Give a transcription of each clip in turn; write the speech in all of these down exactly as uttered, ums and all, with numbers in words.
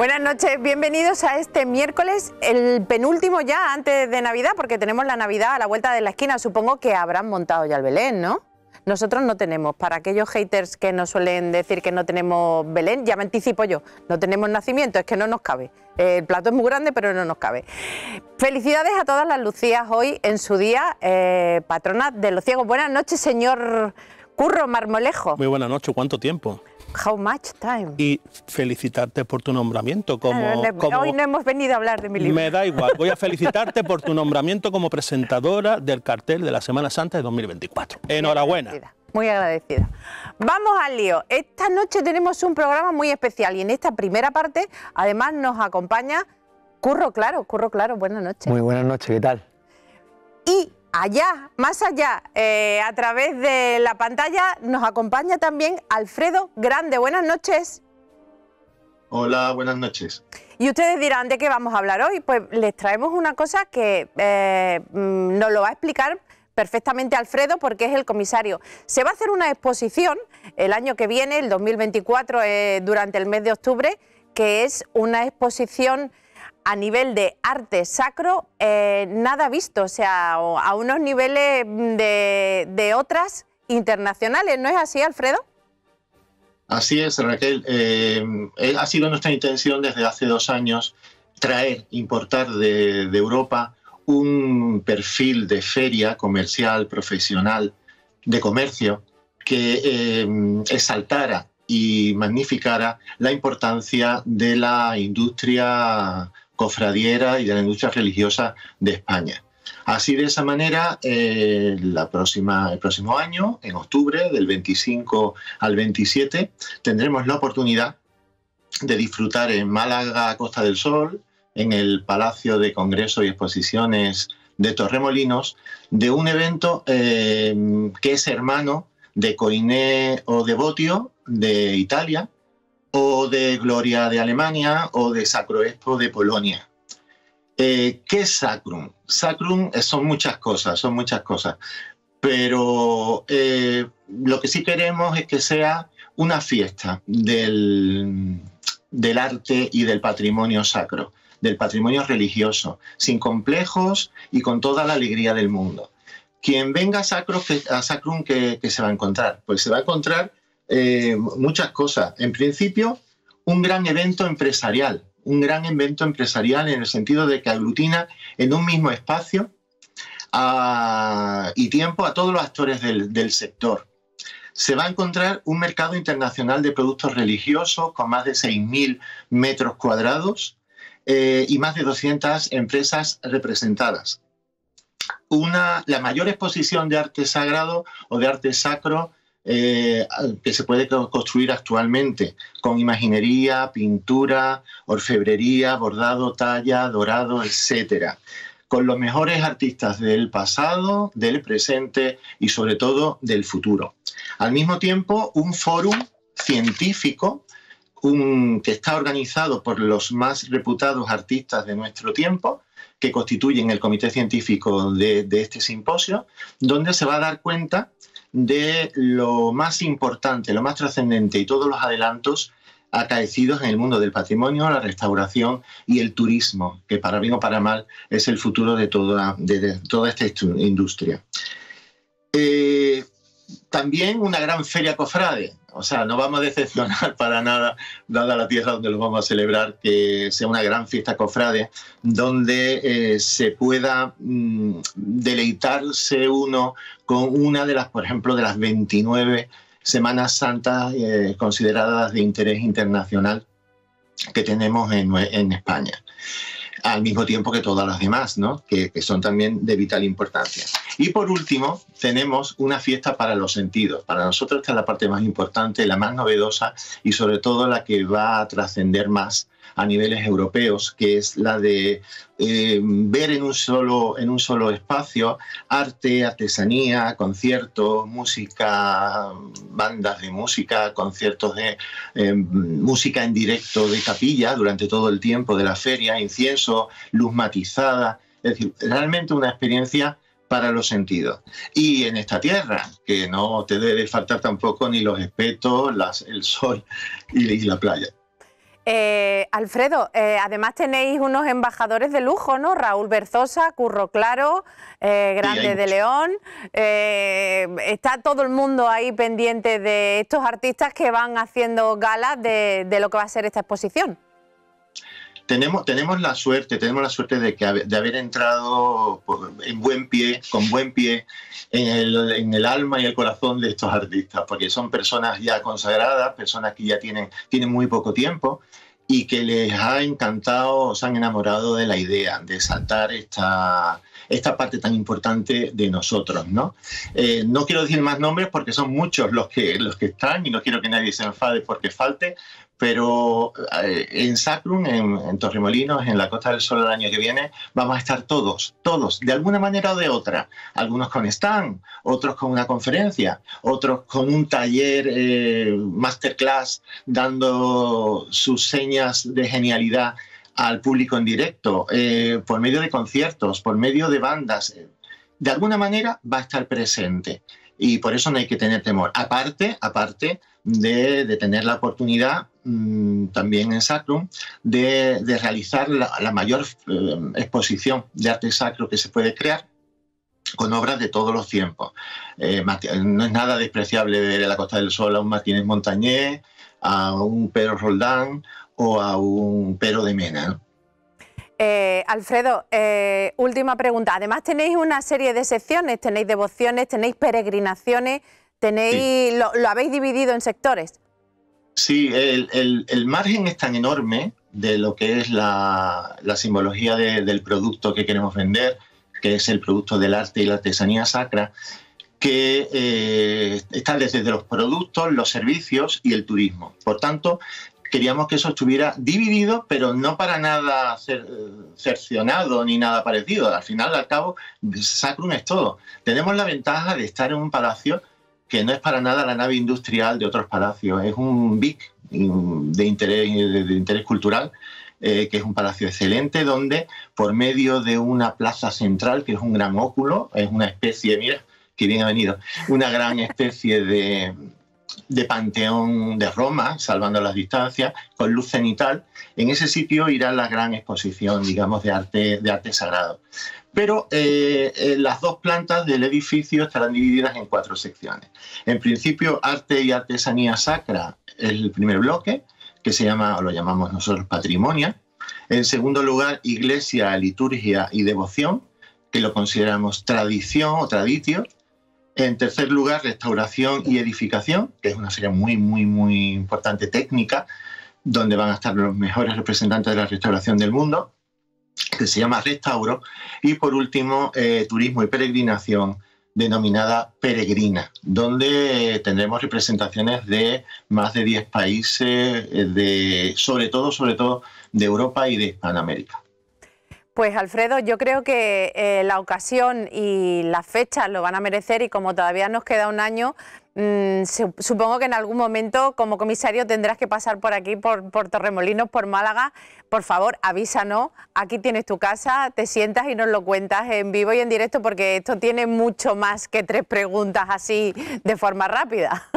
Buenas noches, bienvenidos a este miércoles, el penúltimo ya antes de Navidad, porque tenemos la Navidad a la vuelta de la esquina. Supongo que habrán montado ya el Belén, ¿no? Nosotros no tenemos. Para aquellos haters que nos suelen decir que no tenemos Belén, ya me anticipo yo, no tenemos nacimiento, es que no nos cabe. El plato es muy grande, pero no nos cabe. Felicidades a todas las Lucías hoy en su día, eh, patrona de los ciegos. Buenas noches, señor Curro Marmolejo. Muy buenas noches, ¿cuánto tiempo? How much time? Y felicitarte por tu nombramiento como, Hoy como... no hemos venido a hablar de mi libro. Me da igual, voy a felicitarte por tu nombramiento como presentadora del cartel de la Semana Santa de dos mil veinticuatro. Enhorabuena. Muy agradecida, muy agradecida. Vamos al lío. Esta noche tenemos un programa muy especial y en esta primera parte además nos acompaña Curro Claro. Curro Claro, buenas noches. Muy buenas noches, ¿qué tal? Y allá, más allá, eh, a través de la pantalla, nos acompaña también Alfredo Grande. Buenas noches. Hola, buenas noches. Y ustedes dirán, ¿de qué vamos a hablar hoy? Pues les traemos una cosa que eh, nos lo va a explicar perfectamente Alfredo, porque es el comisario. Se va a hacer una exposición el año que viene, el dos mil veinticuatro, eh, durante el mes de octubre, que es una exposición a nivel de arte sacro, eh, nada visto, o sea, a unos niveles de, de otras internacionales, ¿no es así, Alfredo? Así es, Raquel. Eh, ha sido nuestra intención desde hace dos años traer, importar de, de Europa un perfil de feria comercial, profesional, de comercio, que eh, exaltara y magnificara la importancia de la industria cofradiera y de la industria religiosa de España. Así, de esa manera, eh, la próxima, el próximo año, en octubre, del veinticinco al veintisiete, tendremos la oportunidad de disfrutar en Málaga, Costa del Sol, en el Palacio de Congresos y Exposiciones de Torremolinos, de un evento eh, que es hermano de Koiné o de Botio de Italia, o de Gloria de Alemania, o de Sacro Expo de Polonia. Eh, ¿Qué es Sacrum? Sacrum son muchas cosas, son muchas cosas, pero eh, lo que sí queremos es que sea una fiesta del, del arte y del patrimonio sacro, del patrimonio religioso, sin complejos y con toda la alegría del mundo. Quien venga a, Sacro, a Sacrum, ¿qué, qué se va a encontrar? Pues se va a encontrar Eh, muchas cosas. En principio, un gran evento empresarial, un gran evento empresarial en el sentido de que aglutina en un mismo espacio a, y tiempo a todos los actores del, del sector. Se va a encontrar un mercado internacional de productos religiosos con más de seis mil metros cuadrados eh, y más de doscientas empresas representadas. Una, la mayor exposición de arte sagrado o de arte sacro Eh, que se puede construir actualmente, con imaginería, pintura, orfebrería, bordado, talla, dorado, etcétera, con los mejores artistas del pasado, del presente y sobre todo del futuro. Al mismo tiempo, un fórum científico un, que está organizado por los más reputados artistas de nuestro tiempo, que constituyen el comité científico de, de este simposio, donde se va a dar cuenta de lo más importante, lo más trascendente y todos los adelantos acaecidos en el mundo del patrimonio, la restauración y el turismo, que para bien o para mal es el futuro de toda, de, de toda esta industria. Eh, también una gran feria cofrade, o sea, no vamos a decepcionar para nada, dada la tierra donde lo vamos a celebrar, que sea una gran fiesta cofrade, donde eh, se pueda mmm, deleitarse uno con una de las, por ejemplo, de las veintinueve Semanas Santas eh, consideradas de interés internacional que tenemos en, en España, al mismo tiempo que todas las demás, ¿no? que, que son también de vital importancia. Y por último, tenemos una fiesta para los sentidos. Para nosotros esta es la parte más importante, la más novedosa y sobre todo la que va a trascender más a niveles europeos, que es la de eh, ver en un, solo, en un solo espacio arte, artesanía, conciertos, música, bandas de música, conciertos de eh, música en directo de capilla durante todo el tiempo de la feria, incienso, luz matizada, es decir, realmente una experiencia para los sentidos. Y en esta tierra, que no te debe faltar tampoco ni los espetos, las, el sol y, y la playa. Eh, Alfredo, eh, además tenéis unos embajadores de lujo, ¿no? Raúl Berzosa, Curro Claro, eh, Grande sí, de León. Eh, está todo el mundo ahí pendiente de estos artistas que van haciendo gala de, de lo que va a ser esta exposición. Tenemos, tenemos la suerte, tenemos la suerte de, que, de haber entrado en buen pie, con buen pie, en el, en el alma y el corazón de estos artistas, porque son personas ya consagradas, personas que ya tienen, tienen muy poco tiempo y que les ha encantado, se han enamorado de la idea de saltar esta, esta parte tan importante de nosotros, ¿no? Eh, no quiero decir más nombres porque son muchos los que, los que están y no quiero que nadie se enfade porque falte, pero eh, en Sacrum, en, en Torremolinos, en la Costa del Sol el año que viene, vamos a estar todos, todos, de alguna manera o de otra. Algunos con stand, otros con una conferencia, otros con un taller, eh, masterclass, dando sus señas de genialidad al público en directo, eh, por medio de conciertos, por medio de bandas. De alguna manera va a estar presente. Y por eso no hay que tener temor. Aparte, aparte de, de tener la oportunidad mmm, también en Sacrum de, de realizar la, la mayor eh, exposición de arte sacro que se puede crear con obras de todos los tiempos. Eh, no es nada despreciable ver a la Costa del Sol a un Martínez Montañés, a un Pedro Roldán o a un Pero de Mena, ¿no? Eh, Alfredo, eh, última pregunta. Además tenéis una serie de secciones, tenéis devociones, tenéis peregrinaciones, tenéis, sí. lo, lo habéis dividido en sectores. Sí, el, el, el margen es tan enorme de lo que es la, la simbología de, del producto que queremos vender, que es el producto del arte y la artesanía sacra, que eh, está desde los productos, los servicios y el turismo. Por tanto, queríamos que eso estuviera dividido, pero no para nada cer cercionado ni nada parecido. Al final, al cabo, Sacrum es todo. Tenemos la ventaja de estar en un palacio que no es para nada la nave industrial de otros palacios. Es un B I C de interés, de interés cultural, eh, que es un palacio excelente, donde por medio de una plaza central, que es un gran óculo, es una especie, mira, que bien ha venido, una gran especie de... de Panteón de Roma, salvando las distancias, con luz cenital. En ese sitio irá la gran exposición, digamos, de arte, de arte sagrado. Pero eh, eh, las dos plantas del edificio estarán divididas en cuatro secciones. En principio, arte y artesanía sacra es el primer bloque, que se llama, o lo llamamos nosotros, patrimonio. En segundo lugar, iglesia, liturgia y devoción, que lo consideramos tradición o traditio. En tercer lugar, restauración y edificación, que es una serie muy, muy, muy importante técnica, donde van a estar los mejores representantes de la restauración del mundo, que se llama Restauro. Y por último, eh, turismo y peregrinación, denominada Peregrina, donde tendremos representaciones de más de diez países, de, sobre todo, sobre todo, de Europa y de Hispanoamérica. Pues Alfredo, yo creo que eh, la ocasión y las fechas lo van a merecer y como todavía nos queda un año, mmm, se, supongo que en algún momento como comisario tendrás que pasar por aquí, por, por Torremolinos, por Málaga. Por favor, avísanos, aquí tienes tu casa, te sientas y nos lo cuentas en vivo y en directo porque esto tiene mucho más que tres preguntas así de forma rápida.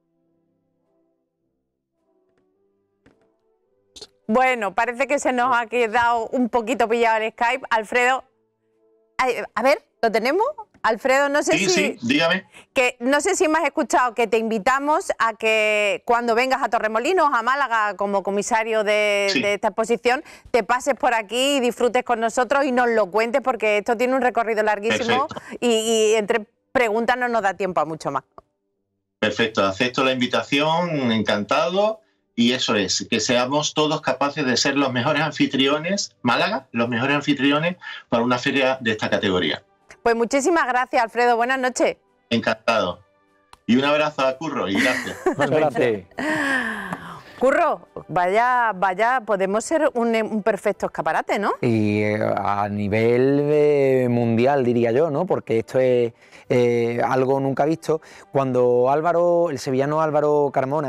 Bueno, parece que se nos ha quedado un poquito pillado el Skype. Alfredo, a ver, ¿lo tenemos? Alfredo, no sé sí, si... Sí, dígame. Que, no sé si me has escuchado que te invitamos a que cuando vengas a Torremolinos, a Málaga, como comisario de, sí. de esta exposición, te pases por aquí y disfrutes con nosotros y nos lo cuentes porque esto tiene un recorrido larguísimo y, y entre preguntas no nos da tiempo a mucho más. Perfecto, acepto la invitación, encantado. Y eso es, que seamos todos capaces de ser los mejores anfitriones, Málaga, los mejores anfitriones para una feria de esta categoría. Pues muchísimas gracias, Alfredo. Buenas noches. Encantado. Y un abrazo a Curro y gracias. Gracias. Curro, vaya, vaya, podemos ser un, un perfecto escaparate, ¿no? Y eh, a nivel eh, mundial, diría yo, ¿no? Porque esto es eh, algo nunca visto. Cuando Álvaro, el sevillano Álvaro Carmona,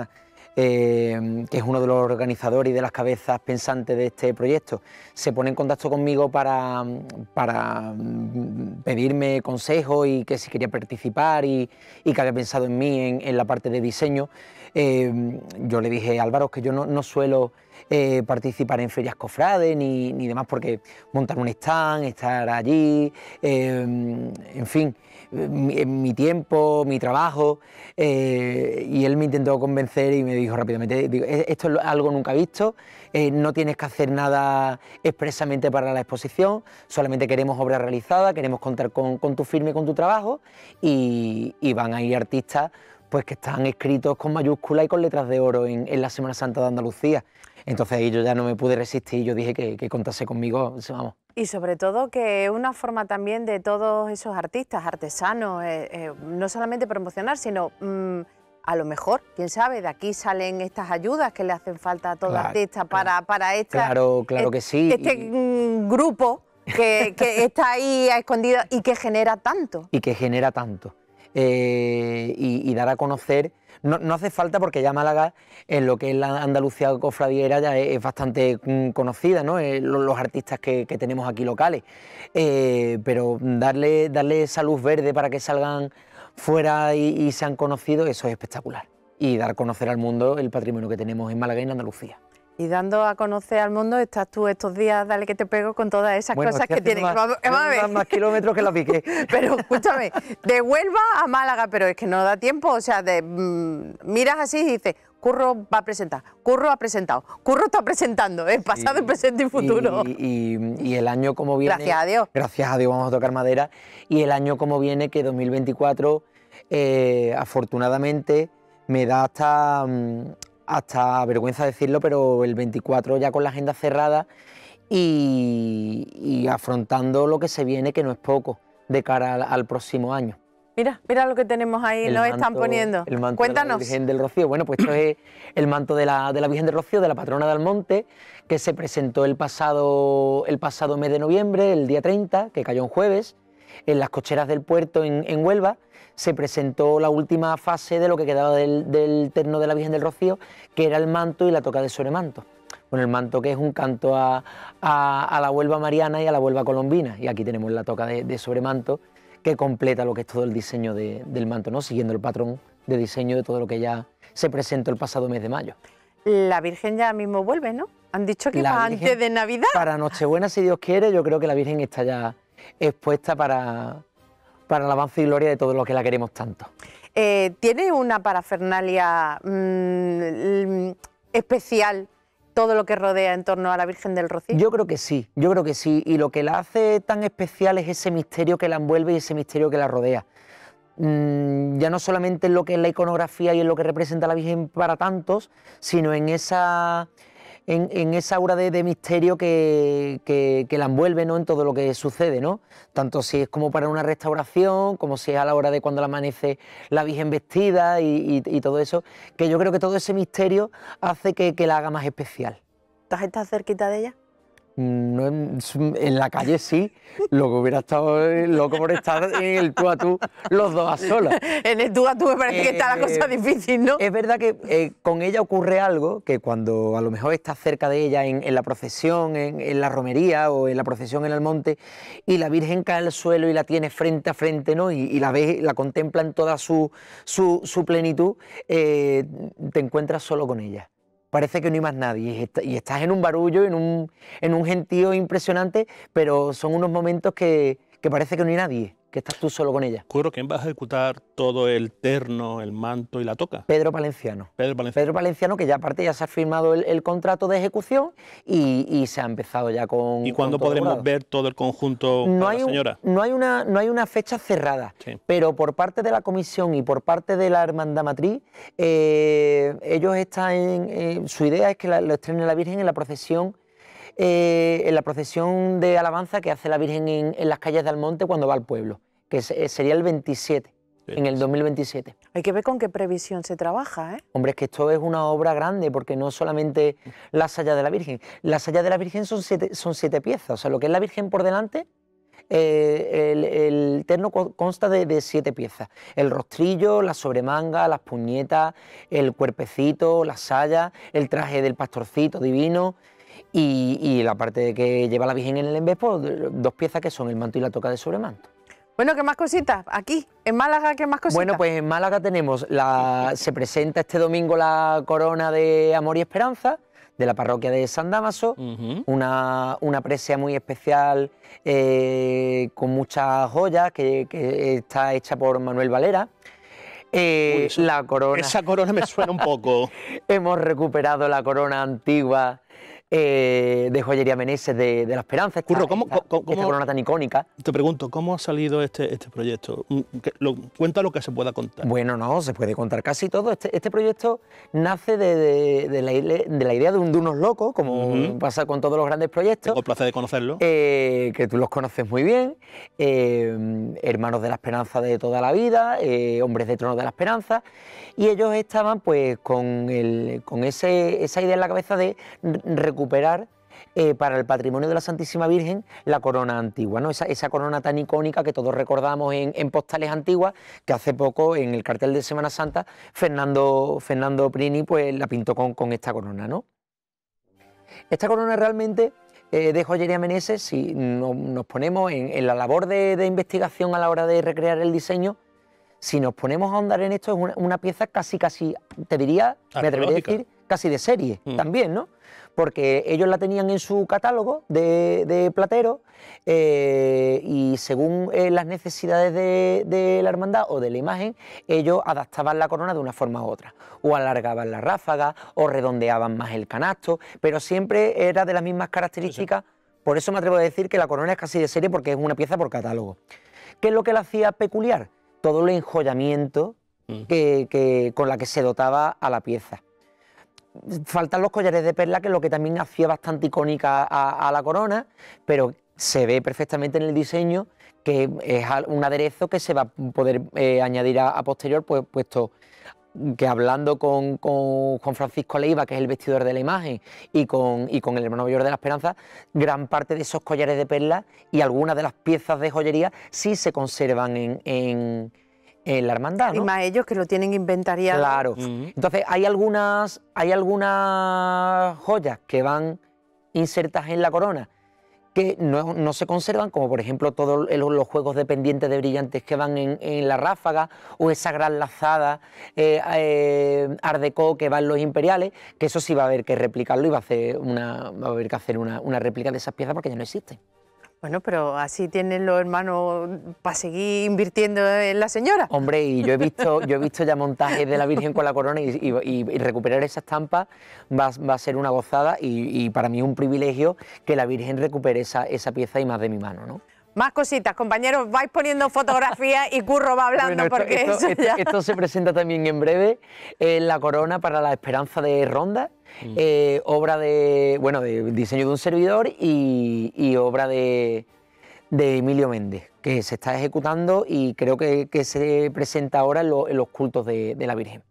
eh, que es uno de los organizadores y de las cabezas pensantes de este proyecto, se pone en contacto conmigo para, para pedirme consejos y que si quería participar y, y que había pensado en mí en, en la parte de diseño, eh, yo le dije, Álvaro, que yo no, no suelo eh, participar en ferias cofrades ni, ni demás, porque montar un stand, estar allí, eh, en fin, mi, mi tiempo, mi trabajo, eh, y él me intentó convencer y me dijo rápidamente, digo, esto es algo nunca visto, eh, no tienes que hacer nada expresamente para la exposición, solamente queremos obra realizada, queremos contar con, con tu firma y con tu trabajo, y, y van a ir artistas pues que están escritos con mayúsculas y con letras de oro en, en la Semana Santa de Andalucía. Entonces ahí yo ya no me pude resistir y yo dije que, que contase conmigo, vamos. Y sobre todo que es una forma también de todos esos artistas, artesanos, eh, eh, no solamente promocionar, sino mmm, a lo mejor, quién sabe, de aquí salen estas ayudas que le hacen falta a todo Claro, artista para, claro. para esta, Claro, claro que sí. este y, mm, grupo que, que está ahí a escondidas y que genera tanto. y que genera tanto. Eh, y, y dar a conocer, no, no hace falta porque ya Málaga en lo que es la Andalucía cofradiera ya es, es bastante mm, conocida, ¿no? Eh, los, los artistas que, que tenemos aquí locales, eh, pero darle, darle esa luz verde para que salgan fuera y, y sean conocidos, eso es espectacular, y dar a conocer al mundo el patrimonio que tenemos en Málaga y en Andalucía. Y dando a conocer al mundo, estás tú estos días, dale que te pego con todas esas Bueno, cosas que tienen. Más, Vamos, vamos a ver. más kilómetros que la piqué. Pero escúchame, de Huelva a Málaga, pero es que no da tiempo, o sea, de, mmm, miras así y dices, Curro va a presentar, Curro ha presentado, Curro está presentando, es pasado, y, y presente y futuro. Y, y, y el año como viene... Gracias a Dios. Gracias a Dios, vamos a tocar madera. Y el año como viene, que dos mil veinticuatro, eh, afortunadamente, me da hasta... Mmm, hasta vergüenza decirlo, pero el veinticuatro ya con la agenda cerrada y, y afrontando lo que se viene, que no es poco, de cara al, al próximo año. Mira, mira lo que tenemos ahí, El nos manto, están poniendo. El manto Cuéntanos. de la Virgen del Rocío. Bueno, pues esto es el manto de la, de la Virgen del Rocío, de la patrona del monte, que se presentó el pasado, el pasado mes de noviembre, el día treinta, que cayó en jueves, en las cocheras del puerto en, en Huelva. Se presentó la última fase de lo que quedaba del, del terno de la Virgen del Rocío, que era el manto y la toca de sobremanto. Bueno, el manto, que es un canto a, a, a la Huelva mariana y a la Huelva colombina, y aquí tenemos la toca de, de sobremanto, que completa lo que es todo el diseño de, del manto, ¿no? Siguiendo el patrón de diseño de todo lo que ya se presentó el pasado mes de mayo. La Virgen ya mismo vuelve, ¿no? Han dicho que La va Virgen, antes de Navidad. Para Nochebuena, si Dios quiere, yo creo que la Virgen está ya expuesta para... para el avance y gloria de todo lo que la queremos tanto. Eh, ¿Tiene una parafernalia mmm, especial todo lo que rodea en torno a la Virgen del Rocío? Yo creo que sí, yo creo que sí, y lo que la hace tan especial es ese misterio que la envuelve y ese misterio que la rodea. Mm, ya no solamente en lo que es la iconografía y en lo que representa la Virgen para tantos, sino en esa... En, en esa aura de, de misterio que, que, que la envuelve, ¿no? En todo lo que sucede, ¿no? Tanto si es como para una restauración, como si es a la hora de cuando le amanece la Virgen vestida y, y, y todo eso, que yo creo que todo ese misterio hace que, que la haga más especial. ¿Estás estás cerquita de ella? No, en, en la calle sí, lo que hubiera estado loco por estar en el tú a tú, los dos a solas. En el tú a tú me parece eh, que está la cosa eh, difícil, ¿no? Es verdad que eh, con ella ocurre algo, que cuando a lo mejor estás cerca de ella en, en la procesión, en, en la romería o en la procesión en el monte, y la Virgen cae al suelo y la tiene frente a frente, ¿no? Y, y la ves, la contempla en toda su, su, su plenitud, eh, te encuentras solo con ella. Parece que no hay más nadie y estás en un barullo, en un, en un gentío impresionante, pero son unos momentos que, que parece que no hay nadie, que estás tú solo con ella. Curro, ¿quién va a ejecutar todo el terno, el manto y la toca? Pedro Palenciano. Pedro Palenciano. Pedro Palenciano, que ya aparte ya se ha firmado el, el contrato de ejecución y, y se ha empezado ya con... ¿Y cuándo podremos logrado. ver todo el conjunto no para hay la señora? Un, no, hay una, no hay una fecha cerrada, sí. Pero por parte de la comisión y por parte de la Hermandad Matriz, eh, ellos están en... Eh, su idea es que la, lo estrene la Virgen en la procesión eh, en la procesión de alabanza que hace la Virgen en, en las calles de Almonte cuando va al pueblo, que sería el veintisiete, sí, en el dos mil veintisiete. Hay que ver con qué previsión se trabaja, ¿eh? Hombre, es que esto es una obra grande, porque no solamente la saya de la Virgen. La saya de la Virgen son siete, son siete piezas, o sea, lo que es la Virgen por delante, Eh, el, el terno consta de, de siete piezas: el rostrillo, la sobremanga, las puñetas, el cuerpecito, las sayas, el traje del pastorcito divino y, y la parte que lleva la Virgen en el embés, pues, dos piezas que son el manto y la toca de sobremanto. Bueno, ¿qué más cositas? Aquí, en Málaga, ¿qué más cositas? Bueno, pues en Málaga tenemos, la, se presenta este domingo la corona de Amor y Esperanza, de la parroquia de San Dámaso, uh-huh. una, una presea muy especial eh, con muchas joyas que, que está hecha por Manuel Valera. Eh, Uy, eso, la corona. Esa corona me suena un poco. Hemos recuperado la corona antigua eh, de Joyería Meneses de, de la Esperanza, esta, Curro, ¿cómo, esta, cómo, esta corona tan icónica. Te pregunto, ¿cómo ha salido este, este proyecto? Lo, cuenta lo que se pueda contar. Bueno, no, se puede contar casi todo. Este, este proyecto nace de, de, de, la, de la idea de, un, de unos locos, como uh-huh. pasa con todos los grandes proyectos. Tengo el placer de conocerlos. Eh, que tú los conoces muy bien, eh, hermanos de la Esperanza de toda la vida, eh, hombres de trono de la Esperanza, y ellos estaban pues con, el, con ese, esa idea en la cabeza de recuperar eh, para el patrimonio de la Santísima Virgen la corona antigua, ¿no? Esa, esa corona tan icónica que todos recordamos en, en postales antiguas, que hace poco en el cartel de Semana Santa Fernando, Fernando Prini pues la pintó con, con esta corona, ¿no? Esta corona realmente eh, de Joyería Meneses, si no, nos ponemos en, en la labor de, de investigación a la hora de recrear el diseño, si nos ponemos a ahondar en esto, es una, una pieza casi, casi, te diría, me atrevería a decir, casi de serie mm. también, ¿no? Porque ellos la tenían en su catálogo de, de platero eh, y según eh, las necesidades de, de la hermandad o de la imagen, ellos adaptaban la corona de una forma u otra, o alargaban la ráfaga, o redondeaban más el canasto, pero siempre era de las mismas características. Sí, sí. Por eso me atrevo a decir que la corona es casi de serie, porque es una pieza por catálogo. ¿Qué es lo que la hacía peculiar? Todo el enjollamiento mm. que, que, con la que se dotaba a la pieza. Faltan los collares de perla, que es lo que también hacía bastante icónica a, a la corona, pero se ve perfectamente en el diseño que es un aderezo que se va a poder eh, añadir a, a posterior, pues, puesto que hablando con, con Juan Francisco Leiva, que es el vestidor de la imagen, y con, y con el hermano mayor de la Esperanza, gran parte de esos collares de perlas y algunas de las piezas de joyería sí se conservan en, en, en la hermandad, ¿no? Y más ellos que lo tienen inventariado. Claro. Uh-huh. Entonces hay algunas, hay algunas joyas que van insertas en la corona que no, no se conservan, como por ejemplo todos los juegos de pendientes de brillantes que van en, en la ráfaga, o esa gran lazada eh, eh, Art Deco que va en los imperiales, que eso sí va a haber que replicarlo y va a, hacer una, va a haber que hacer una, una réplica de esas piezas porque ya no existen. Bueno, pero así tienen los hermanos para seguir invirtiendo en la señora. Hombre, y yo he visto, yo he visto ya montajes de la Virgen con la corona y, y, y recuperar esa estampa va, va a ser una gozada y, y para mí es un privilegio que la Virgen recupere esa, esa pieza y más de mi mano, ¿no? Más cositas, compañeros, vais poniendo fotografías y Curro va hablando, bueno, esto, porque esto, eso esto, ya... esto se presenta también en breve en la corona para la Esperanza de Ronda, mm. eh, obra de, bueno, de diseño de un servidor y, y obra de, de Emilio Méndez, que se está ejecutando y creo que, que se presenta ahora en, lo, en los cultos de, de la Virgen.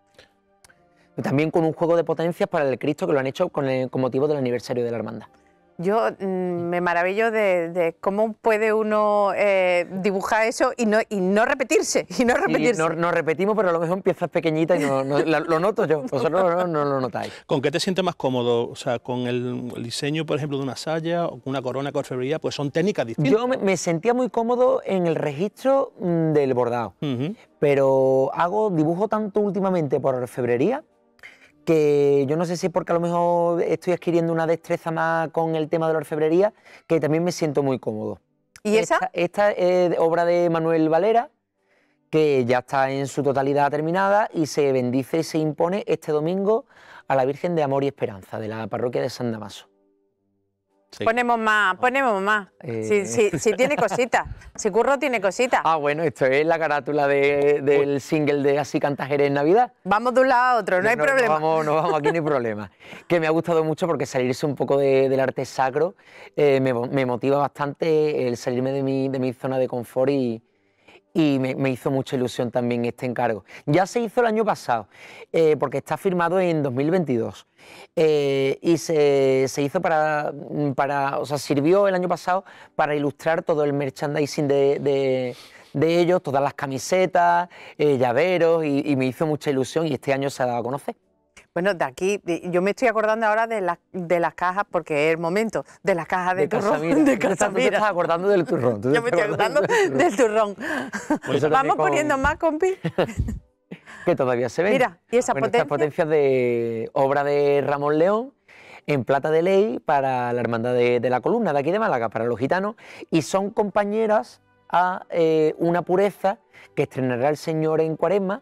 También con un juego de potencias para el Cristo que lo han hecho con, el, con motivo del aniversario de la hermandad. Yo mmm, me maravillo de, de cómo puede uno eh, dibujar eso y no, y no repetirse. Y no repetirse. Sí, no, no repetimos, pero a lo mejor empiezas pequeñita y no, no, la, lo noto yo. Vosotros no, no, no lo notáis. ¿Con qué te sientes más cómodo? O sea, con el, el diseño, por ejemplo, de una saya o con una corona de orfebrería, pues son técnicas distintas. Yo me, me sentía muy cómodo en el registro del bordado, uh-huh. pero hago dibujo tanto últimamente por orfebrería que yo no sé si es porque a lo mejor estoy adquiriendo una destreza más con el tema de la orfebrería, que también me siento muy cómodo. ¿Y esa? Esta, esta es obra de Manuel Valera, que ya está en su totalidad terminada y se bendice y se impone este domingo a la Virgen de Amor y Esperanza, de la parroquia de San Dámaso. Sí. Ponemos más, ponemos más. Eh... Si, si, si tiene cositas, si Curro tiene cositas. Ah, bueno, esto es la carátula de, del single de Así canta Jerez en Navidad. Vamos de un lado a otro, no, no hay no, problema. No vamos, no vamos, aquí no hay problema. Que me ha gustado mucho porque salirse un poco de, del arte sacro eh, me, me motiva bastante el salirme de mi, de mi zona de confort y, y me, me hizo mucha ilusión también este encargo. Ya se hizo el año pasado, eh, porque está firmado en dos mil veintidós, eh, y se, se hizo para, para, o sea, sirvió el año pasado para ilustrar todo el merchandising de, de, de ellos, todas las camisetas, eh, llaveros, y, y me hizo mucha ilusión, y este año se ha dado a conocer. Bueno, de aquí, yo me estoy acordando ahora de, la, de las cajas, porque es el momento, de las cajas de, de turrón. Casamira. De Casamira. Tú te estás acordando del turrón. Yo me estoy acordando del turrón. Pues Vamos con... poniendo más, compi. Que todavía se ven. Mira, ¿y esa bueno, potencia? Estas potencias de obra de Ramón León, en plata de ley, para la Hermandad de, de la Columna, de aquí de Málaga, para los gitanos, y son compañeras a eh, una pureza que estrenará el Señor en Cuaresma,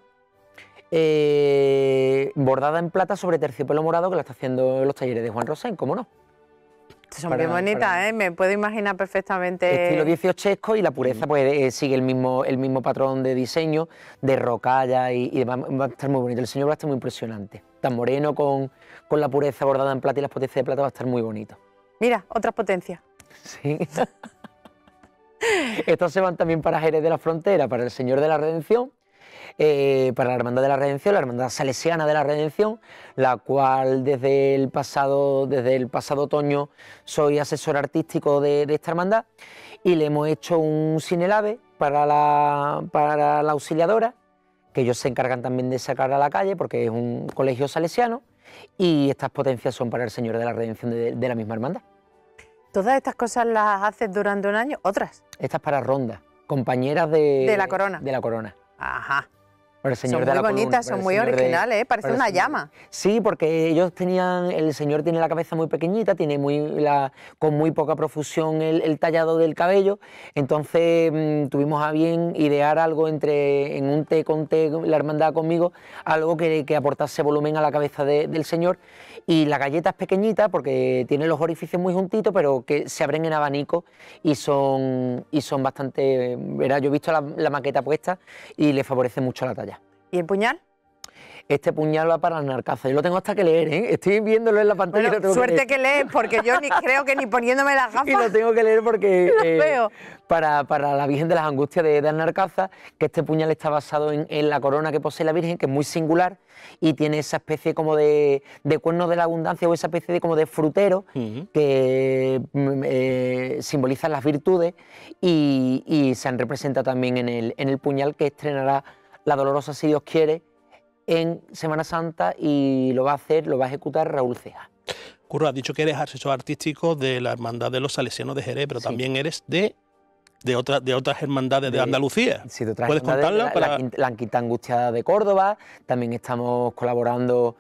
Eh, bordada en plata sobre terciopelo morado, que la está haciendo en los talleres de Juan Rosén, ¿cómo no? Son para, bien bonitas, para... ¿eh? Me puedo imaginar perfectamente. Estilo dieciochesco, y la pureza pues eh, sigue el mismo, el mismo patrón de diseño, de rocalla, y, y va, va a estar muy bonito. El Señor va a estar muy impresionante. Tan moreno con, con la pureza bordada en plata y las potencias de plata, va a estar muy bonito. Mira, otras potencias. Sí. Estos se van también para Jerez de la Frontera, para el Señor de la Redención. Eh, para la Hermandad de la Redención, la Hermandad Salesiana de la Redención, la cual desde el pasado, desde el pasado otoño soy asesor artístico de, de esta hermandad, y le hemos hecho un cinelave para la, para la auxiliadora, que ellos se encargan también de sacar a la calle porque es un colegio salesiano, y estas potencias son para el Señor de la Redención de, de la misma hermandad. ¿Todas estas cosas las haces durante un año? ¿Otras? Estas para Ronda, compañeras de, de la corona. De la corona. Ajá. El señor son de muy la bonitas, columna, son muy originales, de, ¿eh? Parece una llama. Sí, porque ellos tenían, el señor tiene la cabeza muy pequeñita, tiene muy, la, con muy poca profusión el, el tallado del cabello, entonces mmm, tuvimos a bien idear algo entre, en un té con té, la hermandad conmigo, algo que, que aportase volumen a la cabeza de, del señor, y la galleta es pequeñita porque tiene los orificios muy juntitos, pero que se abren en abanico y son, y son bastante, verá, yo he visto la, la maqueta puesta y le favorece mucho la talla. ¿Y el puñal? Este puñal va para las narcazas. Yo lo tengo hasta que leer, ¿eh? Estoy viéndolo en la pantalla. Bueno, y lo tengo suerte que leer, que lees, porque yo ni, creo que ni poniéndome las gafas. Y lo tengo que leer porque eh, veo. Para, para la Virgen de las Angustias de, de Alnarcaza, que este puñal está basado en, en la corona que posee la Virgen, que es muy singular y tiene esa especie como de, de cuerno de la abundancia, o esa especie de como de frutero, uh-huh. que eh, simbolizan las virtudes, y, y se han representado también en el, en el puñal que estrenará la Dolorosa, si Dios quiere, en Semana Santa, y lo va a hacer, lo va a ejecutar Raúl Ceja. Curro, has dicho que eres asesor artístico de la Hermandad de los Salesianos de Jerez, pero sí. también eres de, de, otra, de otras hermandades de, de Andalucía. Sí, de otras ¿Puedes contarla? La, para... la, la Quinta Angustia de Córdoba, también estamos colaborando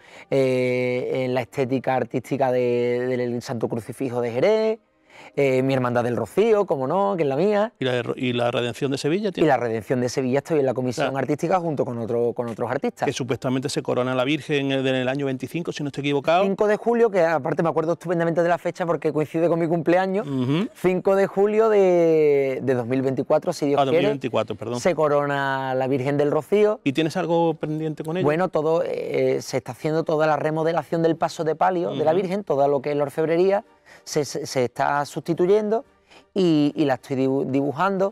eh, en la estética artística de, del Santo Crucifijo de Jerez, Eh, mi Hermandad del Rocío, como no, que es la mía. ¿Y la, y la Redención de Sevilla? ¿Tiene? Y la Redención de Sevilla, estoy en la comisión claro. artística junto con, otro, con otros artistas. Que supuestamente se corona la Virgen en el año veinticinco, si no estoy equivocado. cinco de julio, que aparte me acuerdo estupendamente de la fecha porque coincide con mi cumpleaños. Uh-huh. cinco de julio de, de dos mil veinticuatro, si Dios ah, quiere. dos mil veinticuatro, perdón. Se corona la Virgen del Rocío. ¿Y tienes algo pendiente con ello? Bueno, todo, eh, se está haciendo toda la remodelación del paso de palio uh-huh. de la Virgen, todo lo que es la orfebrería, se, se, se está sustituyendo. Y, y la estoy dibujando,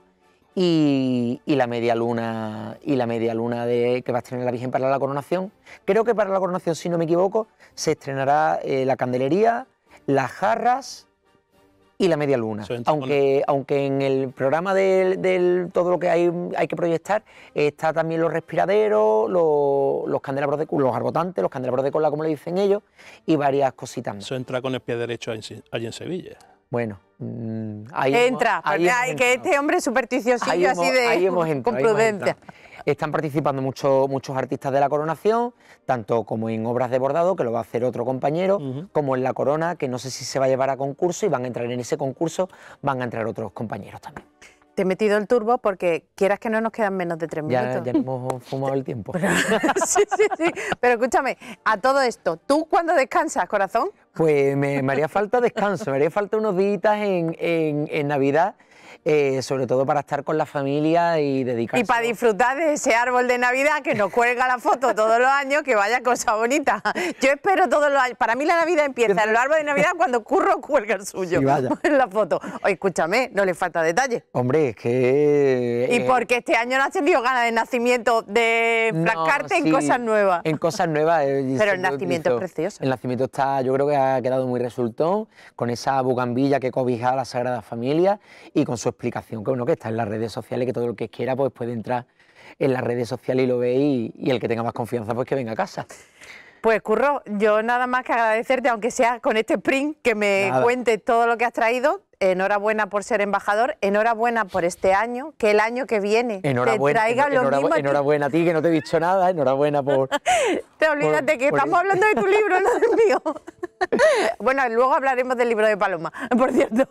y, y la media luna y la media luna de, que va a estrenar la Virgen para la coronación. Creo que para la coronación, si no me equivoco, se estrenará eh, la candelería, las jarras y la media luna. Aunque, aunque en el programa de, de todo lo que hay, hay que proyectar está también los respiraderos, los, los candelabros de los arbotantes, los candelabros de cola, como le dicen ellos, y varias cositas más. Eso entra con el pie derecho allí en Sevilla. Bueno, mmm, ahí entra, hemos, ahí hay, que este hombre es supersticiosillo así de ahí hemos entrado, con prudencia. Están participando muchos muchos artistas de la coronación, tanto como en obras de bordado, que lo va a hacer otro compañero, uh-huh. como en la corona, que no sé si se va a llevar a concurso, y van a entrar en ese concurso, van a entrar otros compañeros también. Te he metido el turbo porque quieras que no nos quedan menos de tres ya, minutos. Ya hemos fumado el tiempo. Pero, sí, sí, sí. Pero escúchame, a todo esto, ¿tú cuándo descansas, corazón? Pues me, me haría falta descanso, me haría falta unos días en, en, en Navidad, eh, sobre todo para estar con la familia y dedicarse. Y para disfrutar de ese árbol de Navidad que nos cuelga la foto todos los años, que vaya cosa bonita. Yo espero todos los años. Para mí la Navidad empieza en el árbol de Navidad cuando Curro cuelga el suyo sí, vaya. en la foto. Oye, escúchame, no le falta detalle. Hombre, es que... Y eh, porque este año no has tenido ganas de nacimiento de enfrascarte no, en sí, cosas nuevas. En cosas nuevas. eh, Pero el yo nacimiento utilizo- es precioso. El nacimiento está, yo creo que ha quedado muy resultón, con esa bugambilla que cobija a la Sagrada Familia y con su explicación, que bueno, que está en las redes sociales, que todo el que quiera pues puede entrar en las redes sociales y lo ve, y, y el que tenga más confianza pues que venga a casa. Pues Curro, yo nada más que agradecerte, aunque sea con este sprint, que me Nada. cuentes todo lo que has traído. Enhorabuena por ser embajador, enhorabuena por este año, que el año que viene Enhorabuena, te traiga lo enhorabu- mismo. enhorabuena a ti, que no te he dicho nada, enhorabuena por... Te olvídate por- que por- estamos hablando de tu libro, no del mío. Bueno, luego hablaremos del libro de Paloma, por cierto.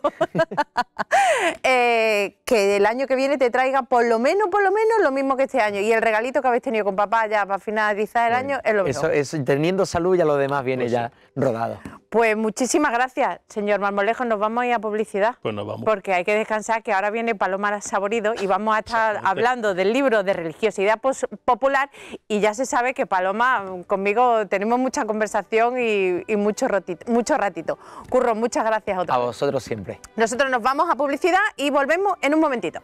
Eh, que el año que viene te traiga por lo menos, por lo menos, lo mismo que este año. Y el regalito que habéis tenido con papá ya para finalizar el año es lo mismo. Eso, eso, teniendo salud ya lo demás viene Pues ya rodado. Pues muchísimas gracias, señor Marmolejo. Nos vamos a ir a publicidad. Pues nos vamos. Porque hay que descansar, que ahora viene Paloma Saborido y vamos a estar Exactamente. hablando del libro de religiosidad pos- popular, y ya se sabe que Paloma, conmigo tenemos mucha conversación y, y mucho, ratito, mucho ratito. Curro, muchas gracias otra A vez. vosotros siempre. Nosotros nos vamos a publicidad y volvemos en un momentito.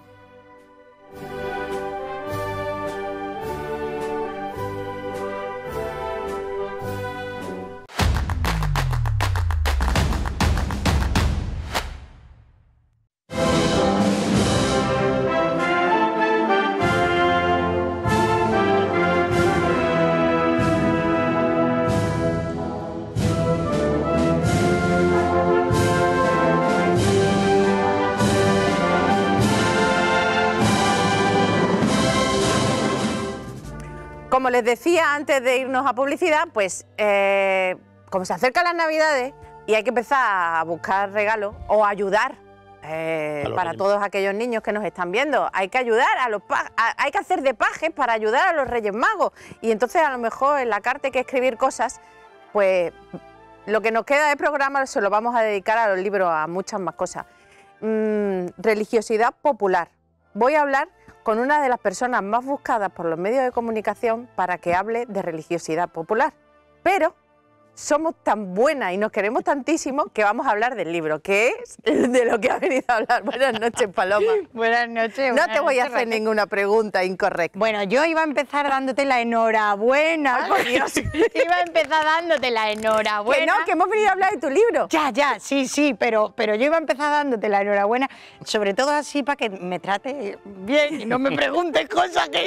Como les decía antes de irnos a publicidad, pues eh, como se acercan las Navidades y hay que empezar a buscar regalos o ayudar eh, A los para Reyes todos aquellos niños que nos están viendo, hay que ayudar a los pa- a- hay que hacer de pajes para ayudar a los Reyes Magos, y entonces a lo mejor en la carta hay que escribir cosas, pues lo que nos queda de programa se lo vamos a dedicar a los libros, a muchas más cosas. Mm, religiosidad popular. Voy a hablar con una de las personas más buscadas por los medios de comunicación para que hable de religiosidad popular. Pero somos tan buenas y nos queremos tantísimo que vamos a hablar del libro, que es de lo que ha venido a hablar. Buenas noches, Paloma. Buenas noches. No buenas te voy a noches, hacer Raquel. ninguna pregunta incorrecta. Bueno, yo iba a empezar dándote la enhorabuena. Ay, por Dios. Iba a empezar dándote la Que enhorabuena. no, que hemos venido a hablar de tu libro. Ya, ya, sí, sí, pero, pero yo iba a empezar dándote la enhorabuena, sobre todo así para que me trate bien y no me preguntes cosas que...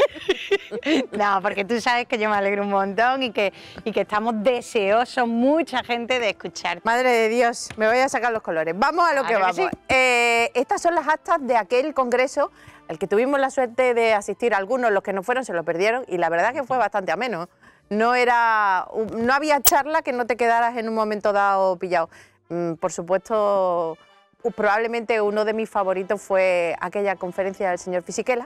No, porque tú sabes que yo me alegro un montón y que, y que estamos deseosos, mucha gente, de escucharte. Madre de Dios, me voy a sacar los colores. Vamos a lo que Claro vamos. que sí. Eh, estas son las actas de aquel congreso al que tuvimos la suerte de asistir. Algunos, los que no fueron, se lo perdieron, y la verdad que fue bastante ameno. No era, no había charla que no te quedaras en un momento dado pillado. Mm, por supuesto, u- probablemente uno de mis favoritos fue aquella conferencia del señor Fisichella,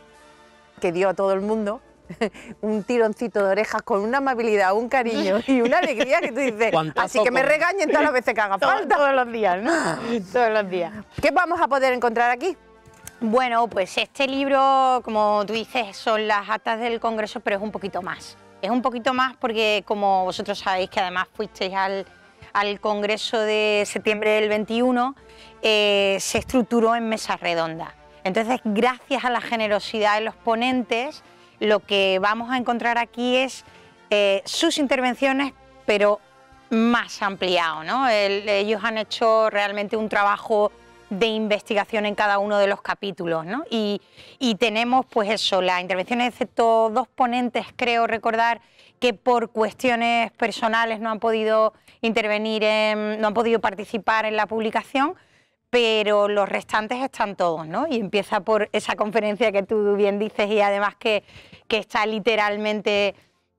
que dio a todo el mundo un tironcito de orejas con una amabilidad, un cariño y una alegría que tú dices, Guantazo así que me con- regañen todas las veces que haga Todo- falta. todos los días, ¿no? Todos los días. ¿Qué vamos a poder encontrar aquí? Bueno, pues este libro, como tú dices, son las actas del Congreso, pero es un poquito más. Es un poquito más porque, como vosotros sabéis, que además fuisteis al, al Congreso de septiembre del veintiuno, eh, se estructuró en mesas redondas. Entonces, gracias a la generosidad de los ponentes, lo que vamos a encontrar aquí es eh, sus intervenciones, pero más ampliado, ¿no? El- ellos han hecho realmente un trabajo de investigación en cada uno de los capítulos, ¿no? Y, y tenemos, pues eso, las intervenciones, excepto dos ponentes, creo recordar, que por cuestiones personales no han podido intervenir, en- no han podido participar en la publicación, pero los restantes están todos, ¿no? Y empieza por esa conferencia que tú bien dices, y además que, que está literalmente...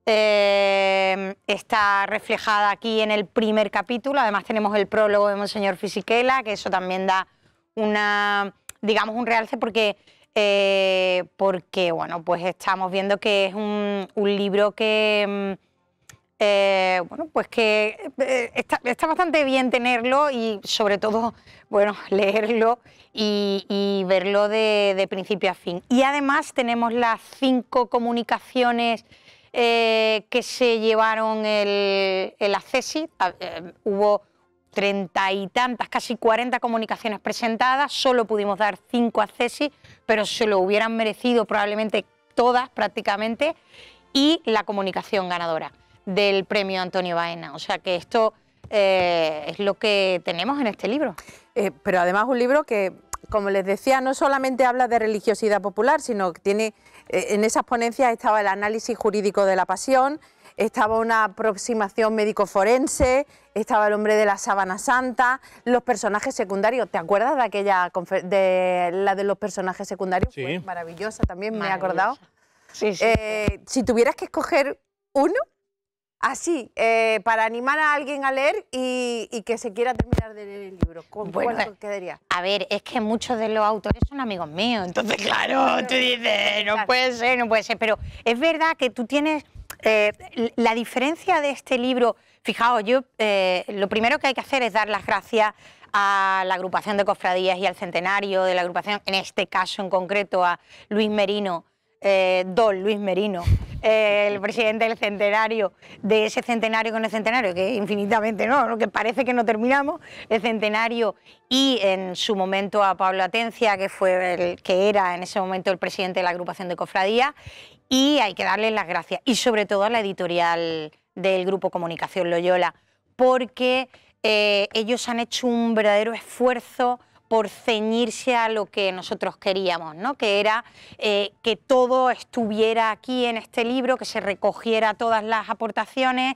Eh, está reflejada aquí en el primer capítulo. Además tenemos el prólogo de Monseñor Fisichella, que eso también da una, digamos, un realce porque, eh, porque bueno, pues estamos viendo que es un, un libro que, Eh, bueno, pues que eh, está, está bastante bien tenerlo y sobre todo, bueno, leerlo y, y verlo de, de principio a fin. Y además tenemos las cinco comunicaciones eh, que se llevaron el, el Accessit. Eh, hubo treinta y tantas, casi cuarenta comunicaciones presentadas, solo pudimos dar cinco Accessit, pero se lo hubieran merecido probablemente todas prácticamente, y la comunicación ganadora del premio Antonio Baena. O sea que esto eh, es lo que tenemos en este libro. Eh, pero además un libro que, como les decía, no solamente habla de religiosidad popular, sino que tiene, eh, en esas ponencias estaba el análisis jurídico de la pasión, estaba una aproximación médico-forense, estaba el hombre de la sábana santa, los personajes secundarios. ¿Te acuerdas de aquella, de la de los personajes secundarios? Sí. Fue maravillosa también, me he acordado. Sí, sí. Eh, si tuvieras que escoger uno, así, eh, para animar a alguien a leer y, y que se quiera terminar de leer el libro, ¿con Bueno, cuál quedaría? A ver, es que muchos de los autores son amigos míos, entonces claro, tú dices, no puede ser, no puede ser, pero es verdad que tú tienes eh, la diferencia de este libro. Fijaos, yo eh, lo primero que hay que hacer es dar las gracias a la agrupación de cofradías y al centenario de la agrupación, en este caso en concreto a Luis Merino, eh, don Luis Merino, eh, el presidente del centenario, de ese centenario con el centenario, que infinitamente no, que parece que no terminamos, el centenario, y en su momento a Pablo Atencia, que fue el que era en ese momento el presidente de la agrupación de cofradías, y hay que darles las gracias, y sobre todo a la editorial del Grupo Comunicación Loyola, porque eh, ellos han hecho un verdadero esfuerzo por ceñirse a lo que nosotros queríamos, ¿no? Que era eh, que todo estuviera aquí en este libro, que se recogiera todas las aportaciones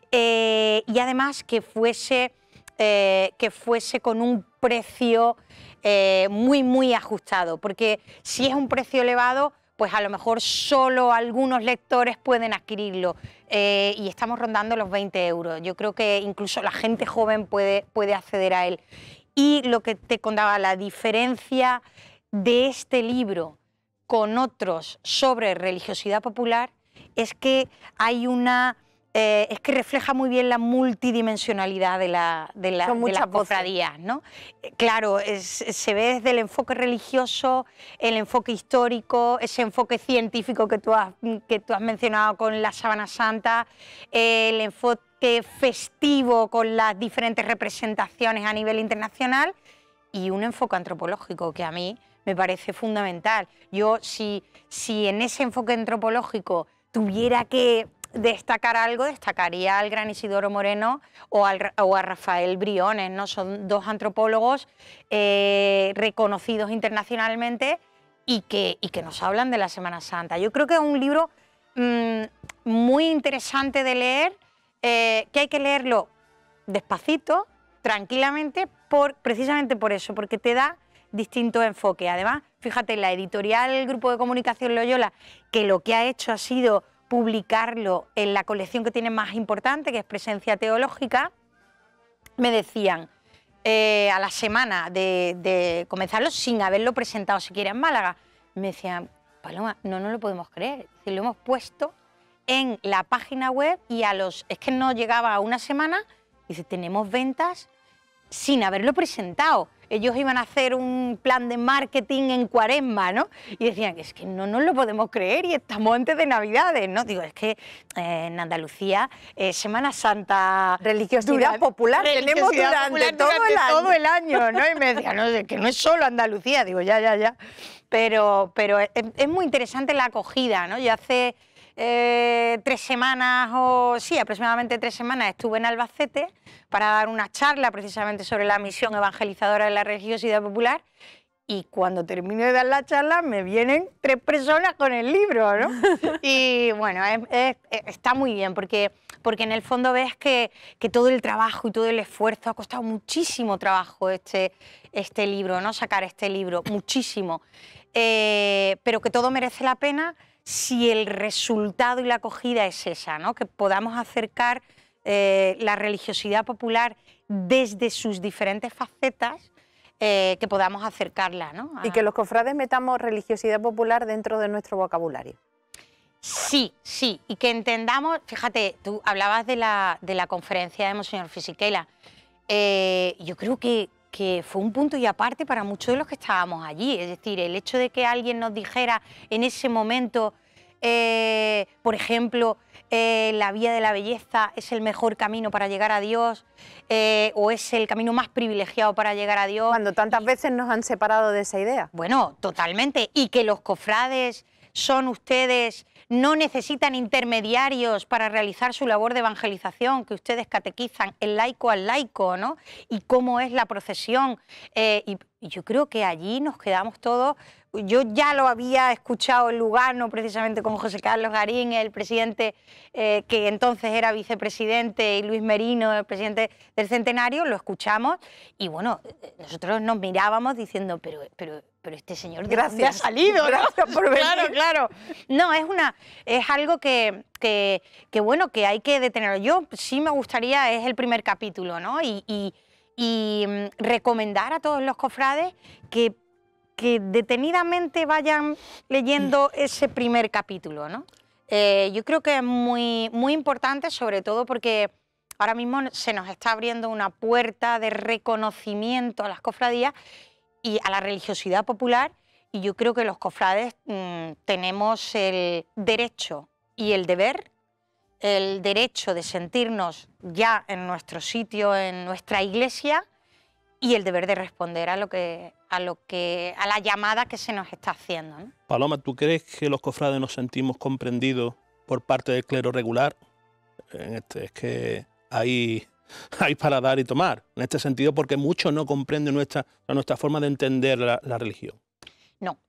eh, y además que fuese, eh, que fuese con un precio eh, muy, muy ajustado, porque si es un precio elevado, pues a lo mejor solo algunos lectores pueden adquirirlo eh, y estamos rondando los veinte euros. Yo creo que incluso la gente joven puede, puede acceder a él. Y lo que te contaba, la diferencia de este libro con otros sobre religiosidad popular es que hay una, eh, es que refleja muy bien la multidimensionalidad de, la, de, la, de las cofradías, ¿no? Eh, claro, es, se ve desde el enfoque religioso, el enfoque histórico, ese enfoque científico que tú has, que tú has mencionado con la Sábana Santa, eh, el enfoque que festivo con las diferentes representaciones a nivel internacional y un enfoque antropológico que a mí me parece fundamental. Yo si, si en ese enfoque antropológico tuviera que destacar algo, destacaría al gran Isidoro Moreno o, al, o a Rafael Briones, ¿no? Son dos antropólogos eh, reconocidos internacionalmente y que, y que nos hablan de la Semana Santa. Yo creo que es un libro mmm, muy interesante de leer, Eh, que hay que leerlo despacito, tranquilamente, por, precisamente por eso, porque te da distintos enfoques. Además, fíjate, la editorial el Grupo de Comunicación Loyola, que lo que ha hecho ha sido publicarlo en la colección que tiene más importante, que es Presencia Teológica, me decían eh, a la semana de, de comenzarlo, sin haberlo presentado siquiera en Málaga, me decían, Paloma, no nos lo podemos creer, si lo hemos puesto en la página web y a los, es que no llegaba a una semana, dice, tenemos ventas sin haberlo presentado. Ellos iban a hacer un plan de marketing en Cuaresma, ¿no? Y decían, es que no nos lo podemos creer y estamos antes de Navidades, ¿no? Digo, es que eh, en Andalucía, eh, Semana Santa... Religiosidad dura, popular religiosidad tenemos durante, popular todo, durante el año. todo el año, ¿no? Y me decían, no, es que no es solo Andalucía. Digo, ya, ya, ya. Pero, pero es, es muy interesante la acogida, ¿no? Yo hace... Eh, tres semanas o sí, aproximadamente tres semanas estuve en Albacete para dar una charla precisamente sobre la misión evangelizadora de la religiosidad popular y cuando termino de dar la charla me vienen tres personas con el libro, ¿no? Y bueno, es, es, está muy bien porque, porque en el fondo ves que, que todo el trabajo y todo el esfuerzo, ha costado muchísimo trabajo este, este libro, ¿no? Sacar este libro, muchísimo, eh, pero que todo merece la pena si el resultado y la acogida es esa, ¿no? Que podamos acercar eh, la religiosidad popular desde sus diferentes facetas, eh, que podamos acercarla, ¿no? A... Y que los cofrades metamos religiosidad popular dentro de nuestro vocabulario. Sí, sí, y que entendamos, fíjate, tú hablabas de la, de la conferencia de Monseñor Fisichella. Eh, yo creo que, que fue un punto y aparte para muchos de los que estábamos allí. Es decir, el hecho de que alguien nos dijera en ese momento, eh, por ejemplo, eh, la vía de la belleza es el mejor camino para llegar a Dios, eh, o es el camino más privilegiado para llegar a Dios. Cuando tantas veces nos han separado de esa idea. Bueno, totalmente. Y que los cofrades son ustedes, no necesitan intermediarios para realizar su labor de evangelización, que ustedes catequizan el laico al laico, ¿no? Y cómo es la procesión. Eh, y, y yo creo que allí nos quedamos todos. Yo ya lo había escuchado en Lugano, precisamente con José Carlos Garín, el presidente eh, que entonces era vicepresidente, y Luis Merino, el presidente del Centenario, lo escuchamos y bueno, nosotros nos mirábamos diciendo, pero, pero, pero este señor, ¿de dónde ha salido? Gracias por venir. Claro, claro. No, es, una, es algo que, que, que, bueno, que hay que detenerlo. Yo sí me gustaría, es el primer capítulo, ¿no? Y, y, y mm, recomendar a todos los cofrades que que detenidamente vayan leyendo ese primer capítulo, ¿no? Eh, yo creo que es muy, muy importante, sobre todo porque ahora mismo se nos está abriendo una puerta de reconocimiento a las cofradías y a la religiosidad popular, y yo creo que los cofrades mmm, tenemos el derecho y el deber, el derecho de sentirnos ya en nuestro sitio, en nuestra iglesia, y el deber de responder a lo que a lo que a la llamada que se nos está haciendo, ¿no? Paloma, ¿tú crees que los cofrades nos sentimos comprendidos por parte del clero regular? En este, es que hay, hay para dar y tomar, en este sentido, porque muchos no comprenden nuestra, nuestra forma de entender la, la religión. No.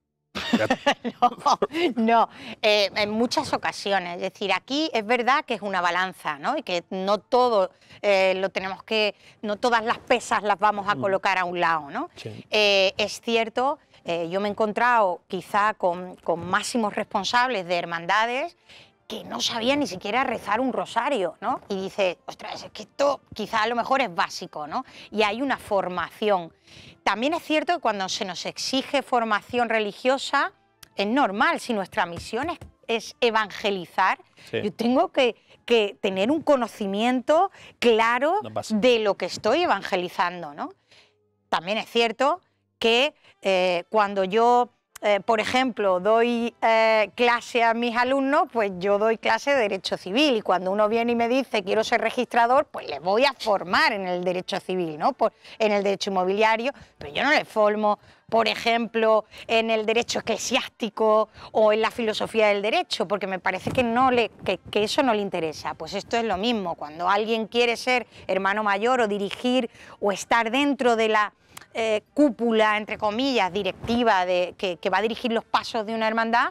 no, no. Eh, en muchas ocasiones, es decir, aquí es verdad que es una balanza, ¿no? Y que no todo eh, lo tenemos que, no todas las pesas las vamos a colocar a un lado, ¿no? Sí. Eh, es cierto, eh, yo me he encontrado quizá con, con máximos responsables de hermandades que no sabían ni siquiera rezar un rosario, ¿no? Y dice, ostras, es que esto quizá a lo mejor es básico, ¿no? Y hay una formación. También es cierto que cuando se nos exige formación religiosa, es normal, si nuestra misión es, es evangelizar, sí. Yo tengo que, que tener un conocimiento claro de lo que estoy evangelizando, ¿no? También es cierto que eh, cuando yo... Eh, por ejemplo, doy eh, clase a mis alumnos, pues yo doy clase de Derecho Civil, y cuando uno viene y me dice quiero ser registrador, pues les voy a formar en el Derecho Civil, ¿no? Por, en el Derecho Inmobiliario, pero yo no les formo, por ejemplo, en el Derecho Eclesiástico o en la Filosofía del Derecho, porque me parece que, no le, que, que eso no le interesa. Pues esto es lo mismo, cuando alguien quiere ser hermano mayor o dirigir o estar dentro de la... Eh, cúpula, entre comillas, directiva de, que, que va a dirigir los pasos de una hermandad,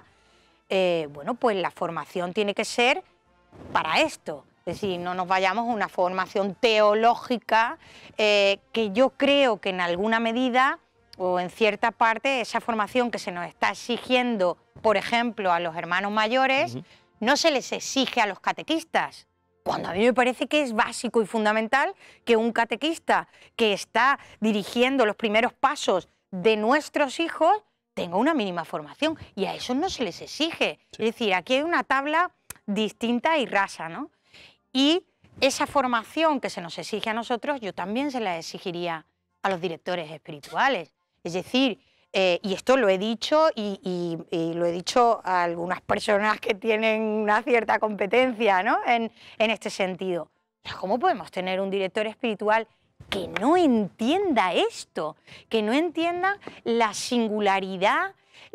eh, bueno, pues la formación tiene que ser para esto. Es decir, no nos vayamos a una formación teológica, eh, que yo creo que en alguna medida o en cierta parte esa formación que se nos está exigiendo, por ejemplo, a los hermanos mayores, uh-huh. no se les exige a los catequistas. Cuando a mí me parece que es básico y fundamental que un catequista que está dirigiendo los primeros pasos de nuestros hijos tenga una mínima formación, y a esos no se les exige. Sí. Es decir, aquí hay una tabla distinta y rasa, ¿no? Y esa formación que se nos exige a nosotros, yo también se la exigiría a los directores espirituales. Es decir, Eh, y esto lo he dicho y, y, y lo he dicho a algunas personas que tienen una cierta competencia, ¿no? en, en este sentido. ¿Cómo podemos tener un director espiritual que no entienda esto? Que no entienda la singularidad,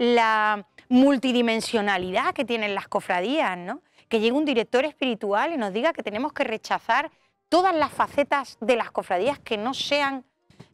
la multidimensionalidad que tienen las cofradías, ¿no? Que llegue un director espiritual y nos diga que tenemos que rechazar todas las facetas de las cofradías que no sean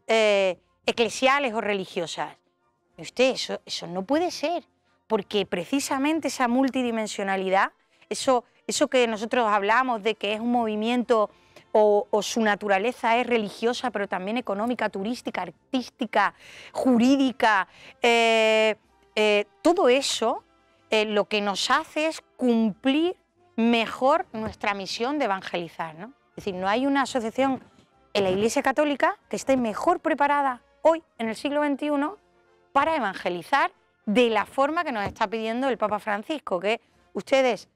eh, eclesiales o religiosas. Usted, eso, eso no puede ser, porque precisamente esa multidimensionalidad, eso, eso que nosotros hablamos de que es un movimiento o, o su naturaleza es religiosa, pero también económica, turística, artística, jurídica, eh, eh, todo eso eh, lo que nos hace es cumplir mejor nuestra misión de evangelizar, ¿no? Es decir, no hay una asociación en la Iglesia Católica que esté mejor preparada hoy, en el siglo veintiuno, para evangelizar de la forma que nos está pidiendo el Papa Francisco, que ustedes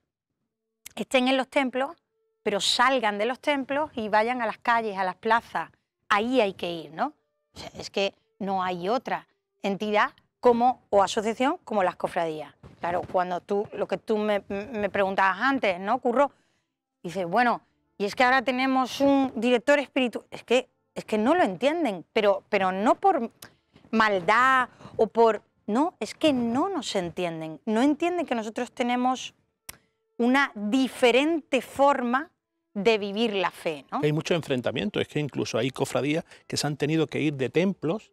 estén en los templos, pero salgan de los templos y vayan a las calles, a las plazas. Ahí hay que ir, ¿no? O sea, es que no hay otra entidad como, o asociación como las cofradías. Claro, cuando tú, lo que tú me, me preguntabas antes, ¿no, Curro? Dices, bueno, y es que ahora tenemos un director espiritual. Es que, es que no lo entienden, pero, pero no por maldad o por... No, es que no nos entienden. No entienden que nosotros tenemos una diferente forma de vivir la fe, ¿no? Hay mucho enfrentamiento, es que incluso hay cofradías que se han tenido que ir de templos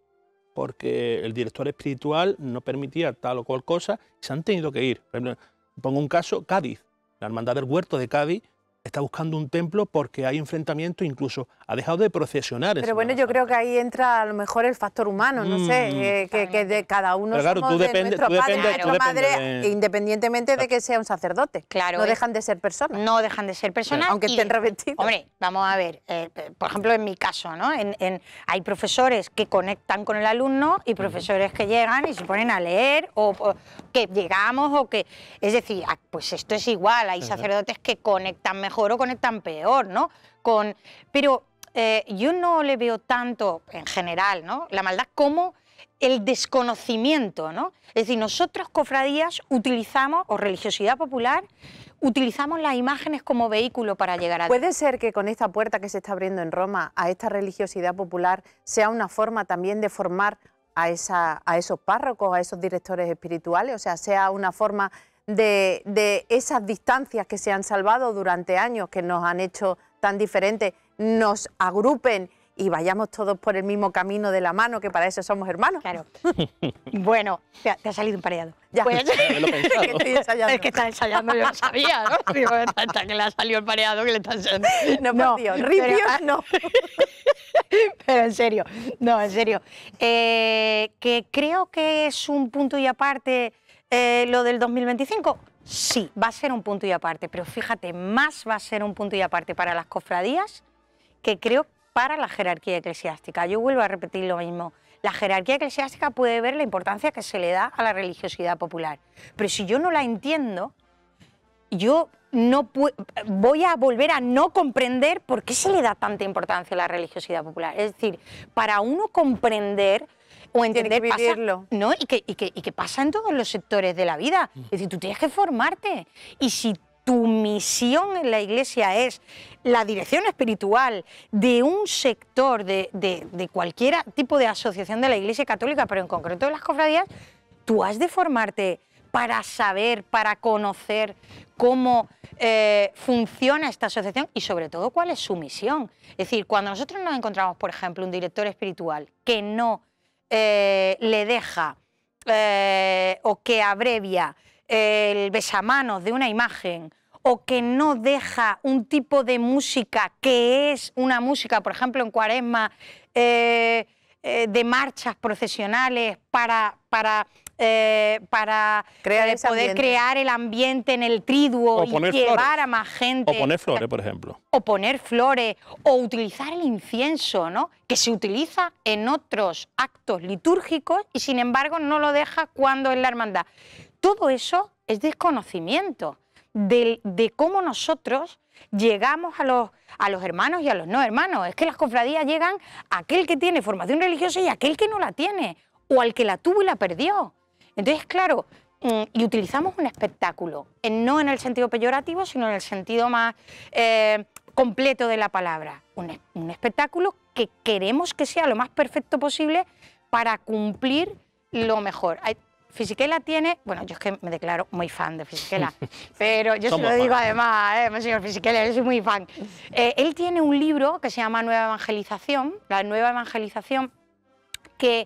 porque el director espiritual no permitía tal o cual cosa y se han tenido que ir. Por ejemplo, pongo un caso, Cádiz, la Hermandad del Huerto de Cádiz está buscando un templo porque hay enfrentamiento, incluso ha dejado de procesionar. Pero bueno, yo creo que ahí entra a lo mejor el factor humano, no mm, sé, eh, que, que de cada uno pero claro, somos tú de depende, nuestro tú padre, depende, nuestra tú madre, depende de... independientemente de que sea un sacerdote. Claro, no es... dejan de ser personas. No dejan de ser personas. Aunque estén de... revestidos. Hombre, vamos a ver, eh, por ejemplo, en mi caso, ¿no? En, en, hay profesores que conectan con el alumno y profesores que llegan y se ponen a leer, o, o que llegamos, o que... Es decir, pues esto es igual, hay sacerdotes que conectan mejor o conectan peor, ¿no? Con, pero eh, yo no le veo tanto, en general, ¿no?, la maldad como el desconocimiento, ¿no? Es decir, nosotros, cofradías, utilizamos, o religiosidad popular, utilizamos las imágenes como vehículo para llegar a Dios. ¿Puede ser que con esta puerta que se está abriendo en Roma a esta religiosidad popular sea una forma también de formar a, esa, a esos párrocos, a esos directores espirituales? O sea, sea una forma de, de esas distancias que se han salvado durante años, que nos han hecho tan diferentes, nos agrupen y vayamos todos por el mismo camino de la mano, que para eso somos hermanos. Claro. Bueno, te ha, te ha salido un pareado. Ya, pues, me lo he pensado. Que estoy ensayando. Es que está ensayando, yo lo sabía, ¿no? Digo, hasta que le ha salido el pareado, que le está ensayando. No, no, por Dios, ripios no. Pero en serio, no, en serio. Eh, que creo que es un punto y aparte eh, lo del dos mil veinticinco. Sí, va a ser un punto y aparte, pero fíjate, más va a ser un punto y aparte para las cofradías que creo para la jerarquía eclesiástica. Yo vuelvo a repetir lo mismo. La jerarquía eclesiástica puede ver la importancia que se le da a la religiosidad popular, pero si yo no la entiendo, yo no voy a volver a no comprender por qué se le da tanta importancia a la religiosidad popular. Es decir, para uno comprender o entender, tiene que vivirlo. Pasa, ¿no? y, que, y, que, y que pasa en todos los sectores de la vida. Es decir, tú tienes que formarte, y si tu misión en la Iglesia es la dirección espiritual de un sector, de, de, de cualquier tipo de asociación de la Iglesia Católica, pero en concreto de las cofradías, tú has de formarte para saber, para conocer cómo eh, funciona esta asociación y sobre todo cuál es su misión. Es decir, cuando nosotros nos encontramos, por ejemplo, un director espiritual que no eh, le deja eh, o que abrevia el besamanos de una imagen, o que no deja un tipo de música que es una música, por ejemplo, en Cuaresma, eh, eh, de marchas procesionales para, para, eh, para crear eh, poder ambiente. crear el ambiente en el triduo y llevar flores. a más gente. O poner flores, por ejemplo. O poner flores, o utilizar el incienso, ¿no?, que se utiliza en otros actos litúrgicos y sin embargo no lo deja cuando es la hermandad. Todo eso es desconocimiento de, de cómo nosotros llegamos a los, a los hermanos y a los no hermanos. Es que las cofradías llegan a aquel que tiene formación religiosa y a aquel que no la tiene, o al que la tuvo y la perdió. Entonces, claro, y utilizamos un espectáculo, no en el sentido peyorativo, sino en el sentido más eh, completo de la palabra. Un, un espectáculo que queremos que sea lo más perfecto posible para cumplir lo mejor. Hay, Fisichella tiene, bueno, yo es que me declaro muy fan de Fisichella, pero yo se lo digo fan. además, eh, señor Fisichella, yo soy muy fan. Eh, él tiene un libro que se llama Nueva Evangelización, la Nueva Evangelización, que,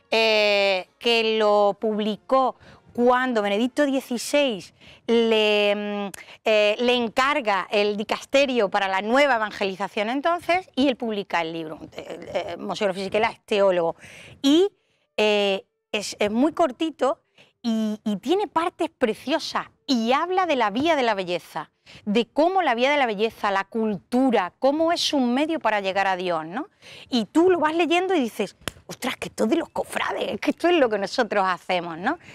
eh, que lo publicó cuando Benedicto dieciséis le, eh, le encarga el dicasterio para la nueva evangelización entonces, y él publica el libro. Eh, eh, Monseñor Fisichella es teólogo y eh, es, es muy cortito y, y tiene partes preciosas y habla de la vía de la belleza, de cómo la vía de la belleza, la cultura, cómo es un medio para llegar a Dios, ¿no? Y tú lo vas leyendo y dices, ostras, que esto de los cofrades, que esto es lo que nosotros hacemos, ¿no?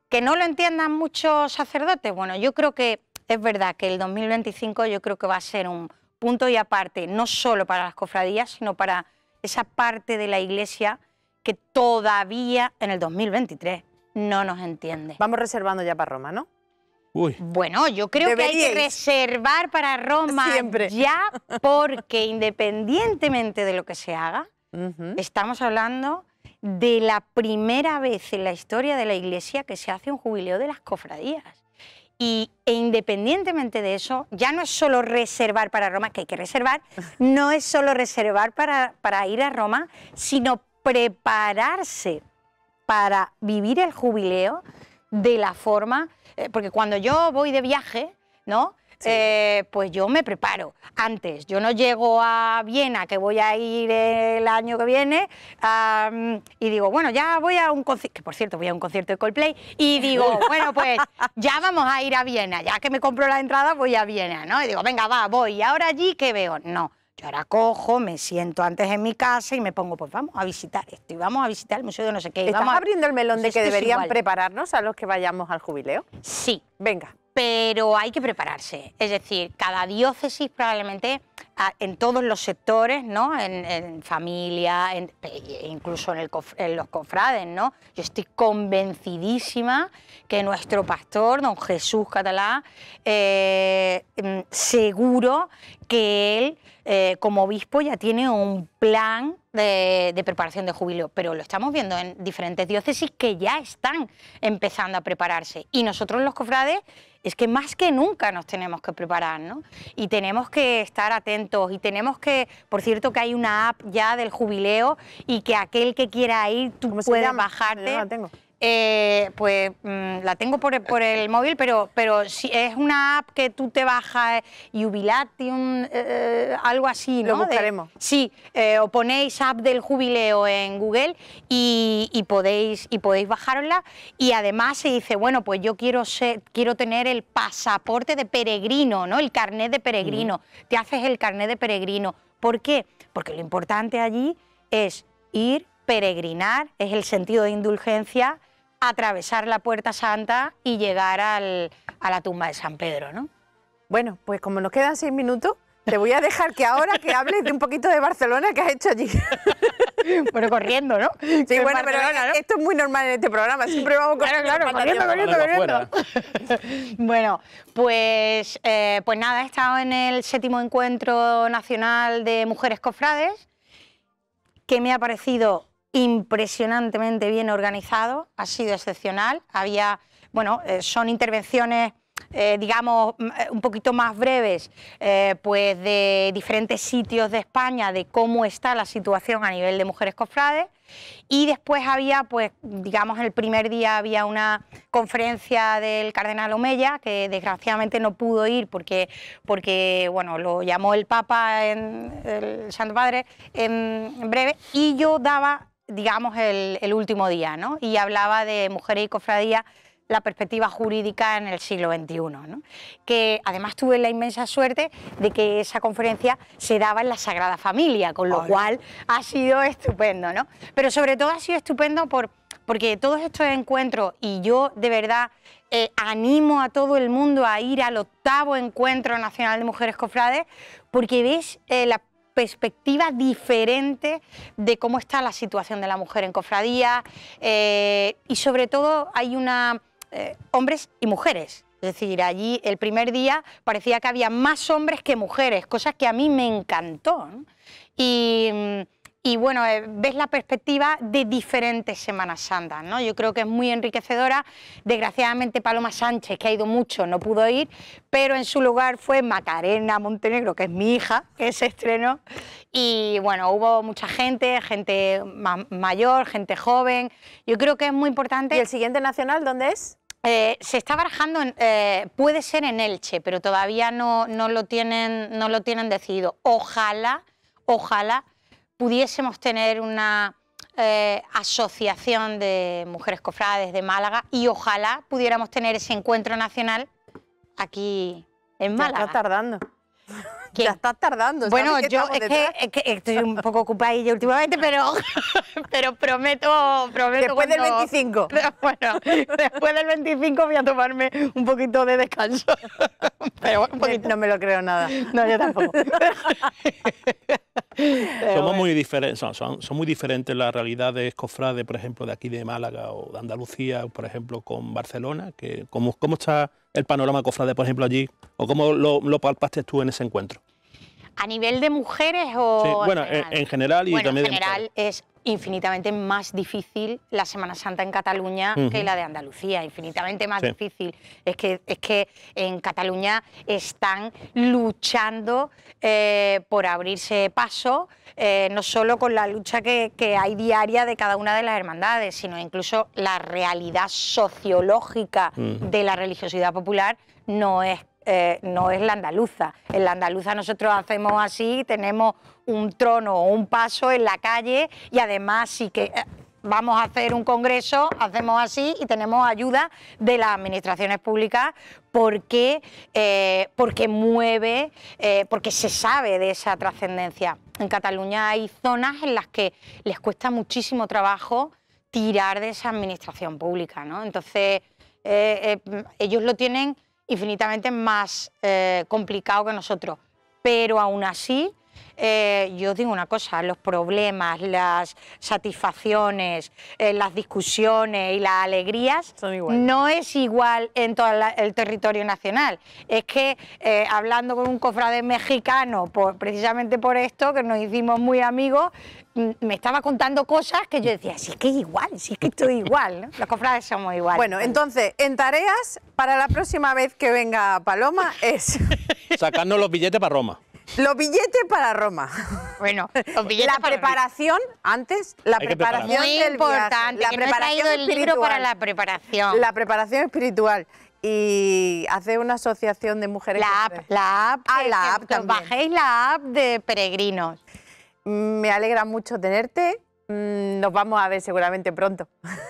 ¿Que no lo entiendan muchos sacerdotes? Bueno, yo creo que es verdad que el dos mil veinticinco yo creo que va a ser un punto y aparte, no solo para las cofradías, sino para esa parte de la Iglesia que todavía en el dos mil veintitrés no nos entiende. Vamos reservando ya para Roma, ¿no? Uy. Bueno, yo creo Deberíais. que hay que reservar para Roma Siempre. ya, porque independientemente de lo que se haga, Uh-huh. estamos hablando de la primera vez en la historia de la Iglesia que se hace un jubileo de las cofradías. Y, e independientemente de eso, ya no es solo reservar para Roma, que hay que reservar, no es solo reservar para, para ir a Roma, sino prepararse para vivir el jubileo de la forma, eh, porque cuando yo voy de viaje, ¿no? Sí. Eh, pues yo me preparo antes. Yo no llego a Viena, que voy a ir el año que viene, um, y digo, bueno, ya voy a un concierto, que por cierto voy a un concierto de Coldplay, y digo, bueno, pues ya vamos a ir a Viena, ya que me compro la entrada voy a Viena, ¿no? Y digo, venga, va, voy, y ahora allí, ¿qué veo? No, yo ahora cojo, me siento antes en mi casa y me pongo, pues vamos a visitar esto, y vamos a visitar el museo de no sé qué. ¿Estás vamos a... abriendo el melón de pues que esto es deberían igual. prepararnos a los que vayamos al jubileo? Sí. Venga. Pero hay que prepararse, es decir, cada diócesis probablemente en todos los sectores, ¿no? En, en familia, en, incluso en, el, en los cofrades, ¿no? Yo estoy convencidísima que nuestro pastor, don Jesús Catalá, eh, seguro que él, eh, como obispo, ya tiene un plan de, de preparación de jubileo, pero lo estamos viendo en diferentes diócesis que ya están empezando a prepararse. Y nosotros los cofrades, es que más que nunca nos tenemos que preparar, ¿no? Y tenemos que estar atentos y tenemos que, por cierto, que hay una app ya del jubileo y que aquel que quiera ir, tú puedes bajarte. Yo no la tengo. Eh, pues mmm, la tengo por, por el móvil, pero, pero si es una app que tú te bajas, Jubilatium, eh, algo así, ¿no? Lo buscaremos. De, sí, eh, o ponéis app del jubileo en Google y, y, podéis, y podéis bajárosla, y además se dice, bueno, pues yo quiero, ser, quiero tener el pasaporte de peregrino, ¿no? El carnet de peregrino, mm. te haces el carnet de peregrino. ¿Por qué? Porque lo importante allí es ir, peregrinar, es el sentido de indulgencia, atravesar la Puerta Santa y llegar al, a la tumba de San Pedro, ¿no? Bueno, pues como nos quedan seis minutos, te voy a dejar que ahora que hables de un poquito de Barcelona que has hecho allí. Pero corriendo, ¿no? Sí, en bueno, Barcelona, pero ¿no? esto es muy normal en este programa, siempre vamos claro, claro, corriendo, corriendo, corriendo. Bueno, pues, eh, pues nada, he estado en el séptimo Encuentro Nacional de Mujeres Cofrades, que me ha parecido impresionantemente bien organizado, ha sido excepcional. Había, bueno, eh, son intervenciones, eh, digamos, un poquito más breves, eh, pues de diferentes sitios de España, de cómo está la situación a nivel de mujeres cofrades. Y después había, pues, digamos, el primer día había una conferencia del cardenal Omeya, que desgraciadamente no pudo ir porque, porque bueno, lo llamó el Papa, en, el Santo Padre, en, en breve, y yo daba, digamos, el, el último día, ¿no? Y hablaba de mujeres y cofradías, la perspectiva jurídica en el siglo veintiuno, ¿no? Que además tuve la inmensa suerte de que esa conferencia se daba en la Sagrada Familia, con lo Hola. cual ha sido estupendo, ¿no? Pero sobre todo ha sido estupendo por, porque todos estos encuentros, y yo de verdad eh, animo a todo el mundo a ir al octavo Encuentro Nacional de Mujeres Cofrades, porque ves eh, la perspectiva diferente de cómo está la situación de la mujer en cofradía, eh, y sobre todo hay una... Eh, hombres y mujeres, es decir, allí el primer día parecía que había más hombres que mujeres, cosa que a mí me encantó, ¿no? Y, y bueno, eh, ves la perspectiva de diferentes Semanas Santas, ¿no? Yo creo que es muy enriquecedora. Desgraciadamente Paloma Sánchez, que ha ido mucho, no pudo ir, pero en su lugar fue Macarena Montenegro, que es mi hija, que se estrenó, y bueno, hubo mucha gente, gente ma mayor, gente joven. Yo creo que es muy importante. ¿Y el siguiente nacional dónde es? Eh, se está barajando, en, eh, puede ser en Elche, pero todavía no, no, lo tienen, no lo tienen decidido. Ojalá, ojalá pudiésemos tener una eh, asociación de mujeres cofrades de Málaga y ojalá pudiéramos tener ese encuentro nacional aquí en Málaga. Ya está tardando. Ya estás tardando. Bueno, ¿sabes que yo estamos es que, detrás? es que estoy un poco ocupadilla últimamente, pero, pero prometo, prometo Después del cuando- veinticinco. Bueno, después del veinticinco voy a tomarme un poquito de descanso. Pero bueno, un poquito. No me lo creo nada. No, yo tampoco. Somos muy diferentes, son, son, son muy diferentes las realidades cofrades, por ejemplo, de aquí de Málaga o de Andalucía, por ejemplo, con Barcelona. Que, ¿cómo, ¿Cómo está el panorama cofrade, por ejemplo, allí? ¿O cómo lo, lo palpaste tú en ese encuentro? ¿A nivel de mujeres o Sí, en bueno, en, general? en general y Bueno, también en de general mujeres. es infinitamente más difícil la Semana Santa en Cataluña Ujú. que la de Andalucía, infinitamente más Sí. difícil. Es que, es que en Cataluña están luchando eh, por abrirse paso, eh, no solo con la lucha que, que hay diaria de cada una de las hermandades, sino incluso la realidad sociológica Ujú. de la religiosidad popular no es Eh, no es la andaluza. En la andaluza nosotros hacemos así, tenemos un trono o un paso en la calle y además sí que eh, vamos a hacer un congreso, hacemos así y tenemos ayuda de las administraciones públicas porque, eh, porque mueve, eh, porque se sabe de esa trascendencia. En Cataluña hay zonas en las que les cuesta muchísimo trabajo tirar de esa administración pública, ¿no? Entonces, eh, eh, ellos lo tienen infinitamente más eh, complicado que nosotros, pero aún así, eh, yo digo una cosa, los problemas, las satisfacciones, eh, las discusiones y las alegrías Son iguales. no es igual en todo la- el territorio nacional. Es que eh, hablando con un cofrade mexicano, por, precisamente por esto, que nos hicimos muy amigos, mm, me estaba contando cosas que yo decía, sí es que es igual, sí es que estoy igual, ¿no? Los cofrades somos iguales. Bueno, entonces, en tareas, para la próxima vez que venga Paloma, es Sacarnos los billetes para Roma. los billetes para Roma. Bueno, los billetes La para- preparación, antes, la Hay que preparación muy del importante, viaje, la que no he preparación traído el libro espiritual, para la preparación. la preparación espiritual y hacer una asociación de mujeres. La app, cofrades. la app, Ah, que- la que- app que os también. bajéis la app de peregrinos. Me alegra mucho tenerte. Mm, Nos vamos a ver seguramente pronto.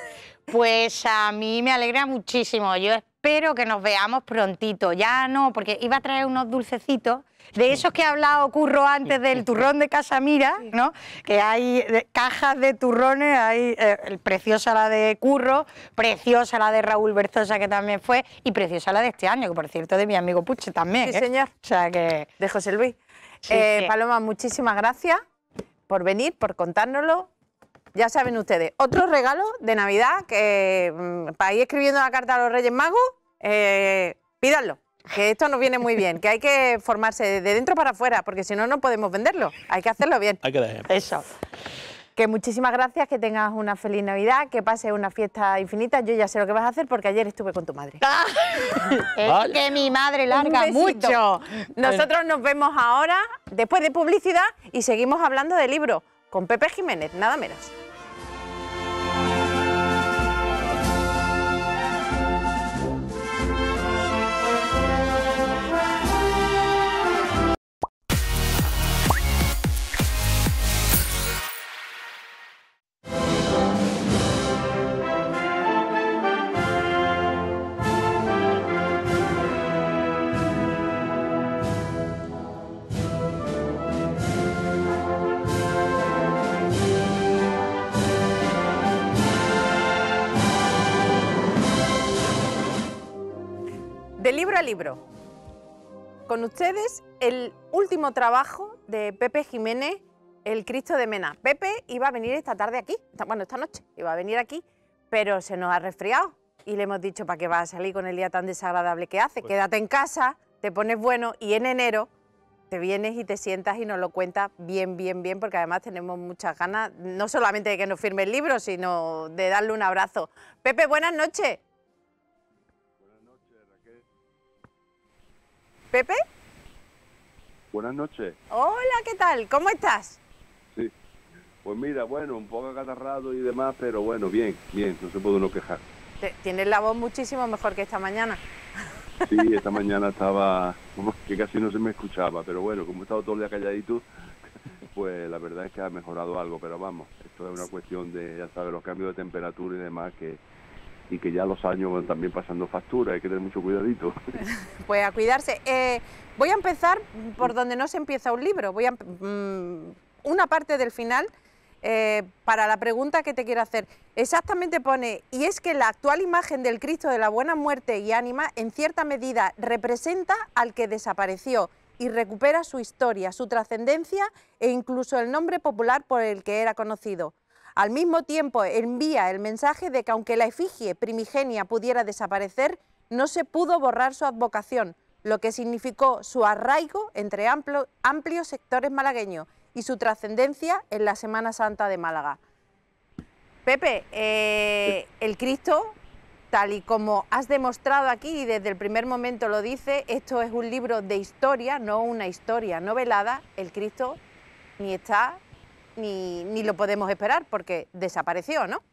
Pues a mí me alegra muchísimo. Yo espero que nos veamos prontito. Ya no, porque iba a traer unos dulcecitos. De esos que ha hablado Curro antes del turrón de Casamira, ¿no? Que hay eh, cajas de turrones, hay eh, preciosa la de Curro, preciosa la de Raúl Berzosa, que también fue, y preciosa la de este año, que por cierto de mi amigo Puche también. Sí, ¿eh? señor. O sea que... De José Luis. Sí, Eh, sí. Paloma, muchísimas gracias por venir, por contárnoslo. Ya saben ustedes, otro regalo de Navidad que mm, para ir escribiendo la carta a los Reyes Magos, eh, pídanlo, que esto nos viene muy bien, que hay que formarse de dentro para afuera, porque si no, no podemos venderlo, hay que hacerlo bien. Hay que dejar. Eso. Que muchísimas gracias, que tengas una feliz Navidad, que pases una fiesta infinita. Yo ya sé lo que vas a hacer porque ayer estuve con tu madre. Es Vale. que mi madre Un larga besito. mucho. Nosotros nos vemos ahora, después de publicidad, y seguimos hablando de libros con Pepe Jiménez, nada menos. De libro a libro. Con ustedes, el último trabajo de Pepe Jiménez, El Cristo de Mena. Pepe iba a venir esta tarde aquí, esta- bueno, esta noche iba a venir aquí, pero se nos ha resfriado y le hemos dicho, ¿para qué vas a salir con el día tan desagradable que hace? Quédate en casa, te pones bueno y en enero te vienes y te sientas y nos lo cuentas bien, bien, bien, porque además tenemos muchas ganas, no solamente de que nos firme el libro, sino de darle un abrazo. Pepe, buenas noches. Pepe, Buenas noches. hola, ¿qué tal? ¿Cómo estás? Sí. Pues mira, bueno, un poco acatarrado y demás, pero bueno, bien, bien, no se puede uno quejar. Te- Tienes la voz muchísimo mejor que esta mañana. Sí, esta mañana estaba, como que casi no se me escuchaba, pero bueno, como he estado todo el día calladito, pues la verdad es que ha mejorado algo, pero vamos, esto es una cuestión de, ya sabes, los cambios de temperatura y demás, que, y que ya los años van también pasando factura, hay que tener mucho cuidadito. Pues a cuidarse. Eh, voy a empezar por donde no se empieza un libro, voy a mmm, una parte del final eh, para la pregunta que te quiero hacer. Exactamente pone, y es que la actual imagen del Cristo de la Buena Muerte y Ánima en cierta medida representa al que desapareció y recupera su historia, su trascendencia e incluso el nombre popular por el que era conocido. Al mismo tiempo envía el mensaje de que aunque la efigie primigenia pudiera desaparecer, no se pudo borrar su advocación, lo que significó su arraigo entre amplio, amplios sectores malagueños y su trascendencia en la Semana Santa de Málaga. Pepe, eh, el Cristo, tal y como has demostrado aquí y desde el primer momento lo dice, esto es un libro de historia, no una historia novelada. El Cristo ni está ni, ni lo podemos esperar porque desapareció, ¿no?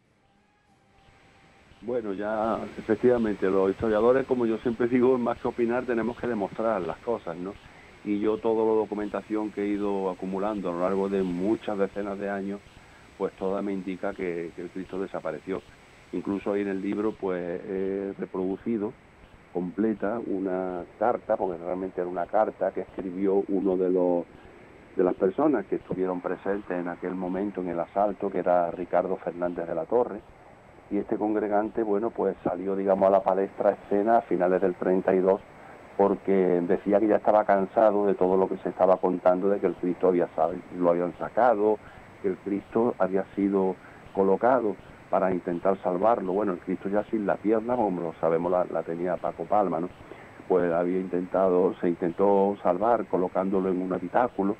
Bueno, ya efectivamente los historiadores, como yo siempre digo, más que opinar tenemos que demostrar las cosas, ¿no? Y yo toda la documentación que he ido acumulando a lo largo de muchas decenas de años, pues toda me indica que, que el Cristo desapareció. Incluso ahí en el libro pues he reproducido completa una carta, porque realmente era una carta que escribió uno de los de las personas que estuvieron presentes en aquel momento en el asalto, que era Ricardo Fernández de la Torre, y este congregante, bueno, pues salió, digamos, a la palestra escena a finales del treinta y dos, porque decía que ya estaba cansado de todo lo que se estaba contando, de que el Cristo había lo habían sacado, que el Cristo había sido colocado para intentar salvarlo. Bueno, el Cristo ya sin la pierna, como lo sabemos, la, la tenía Paco Palma, ¿no? Pues había intentado, se intentó salvar colocándolo en un habitáculo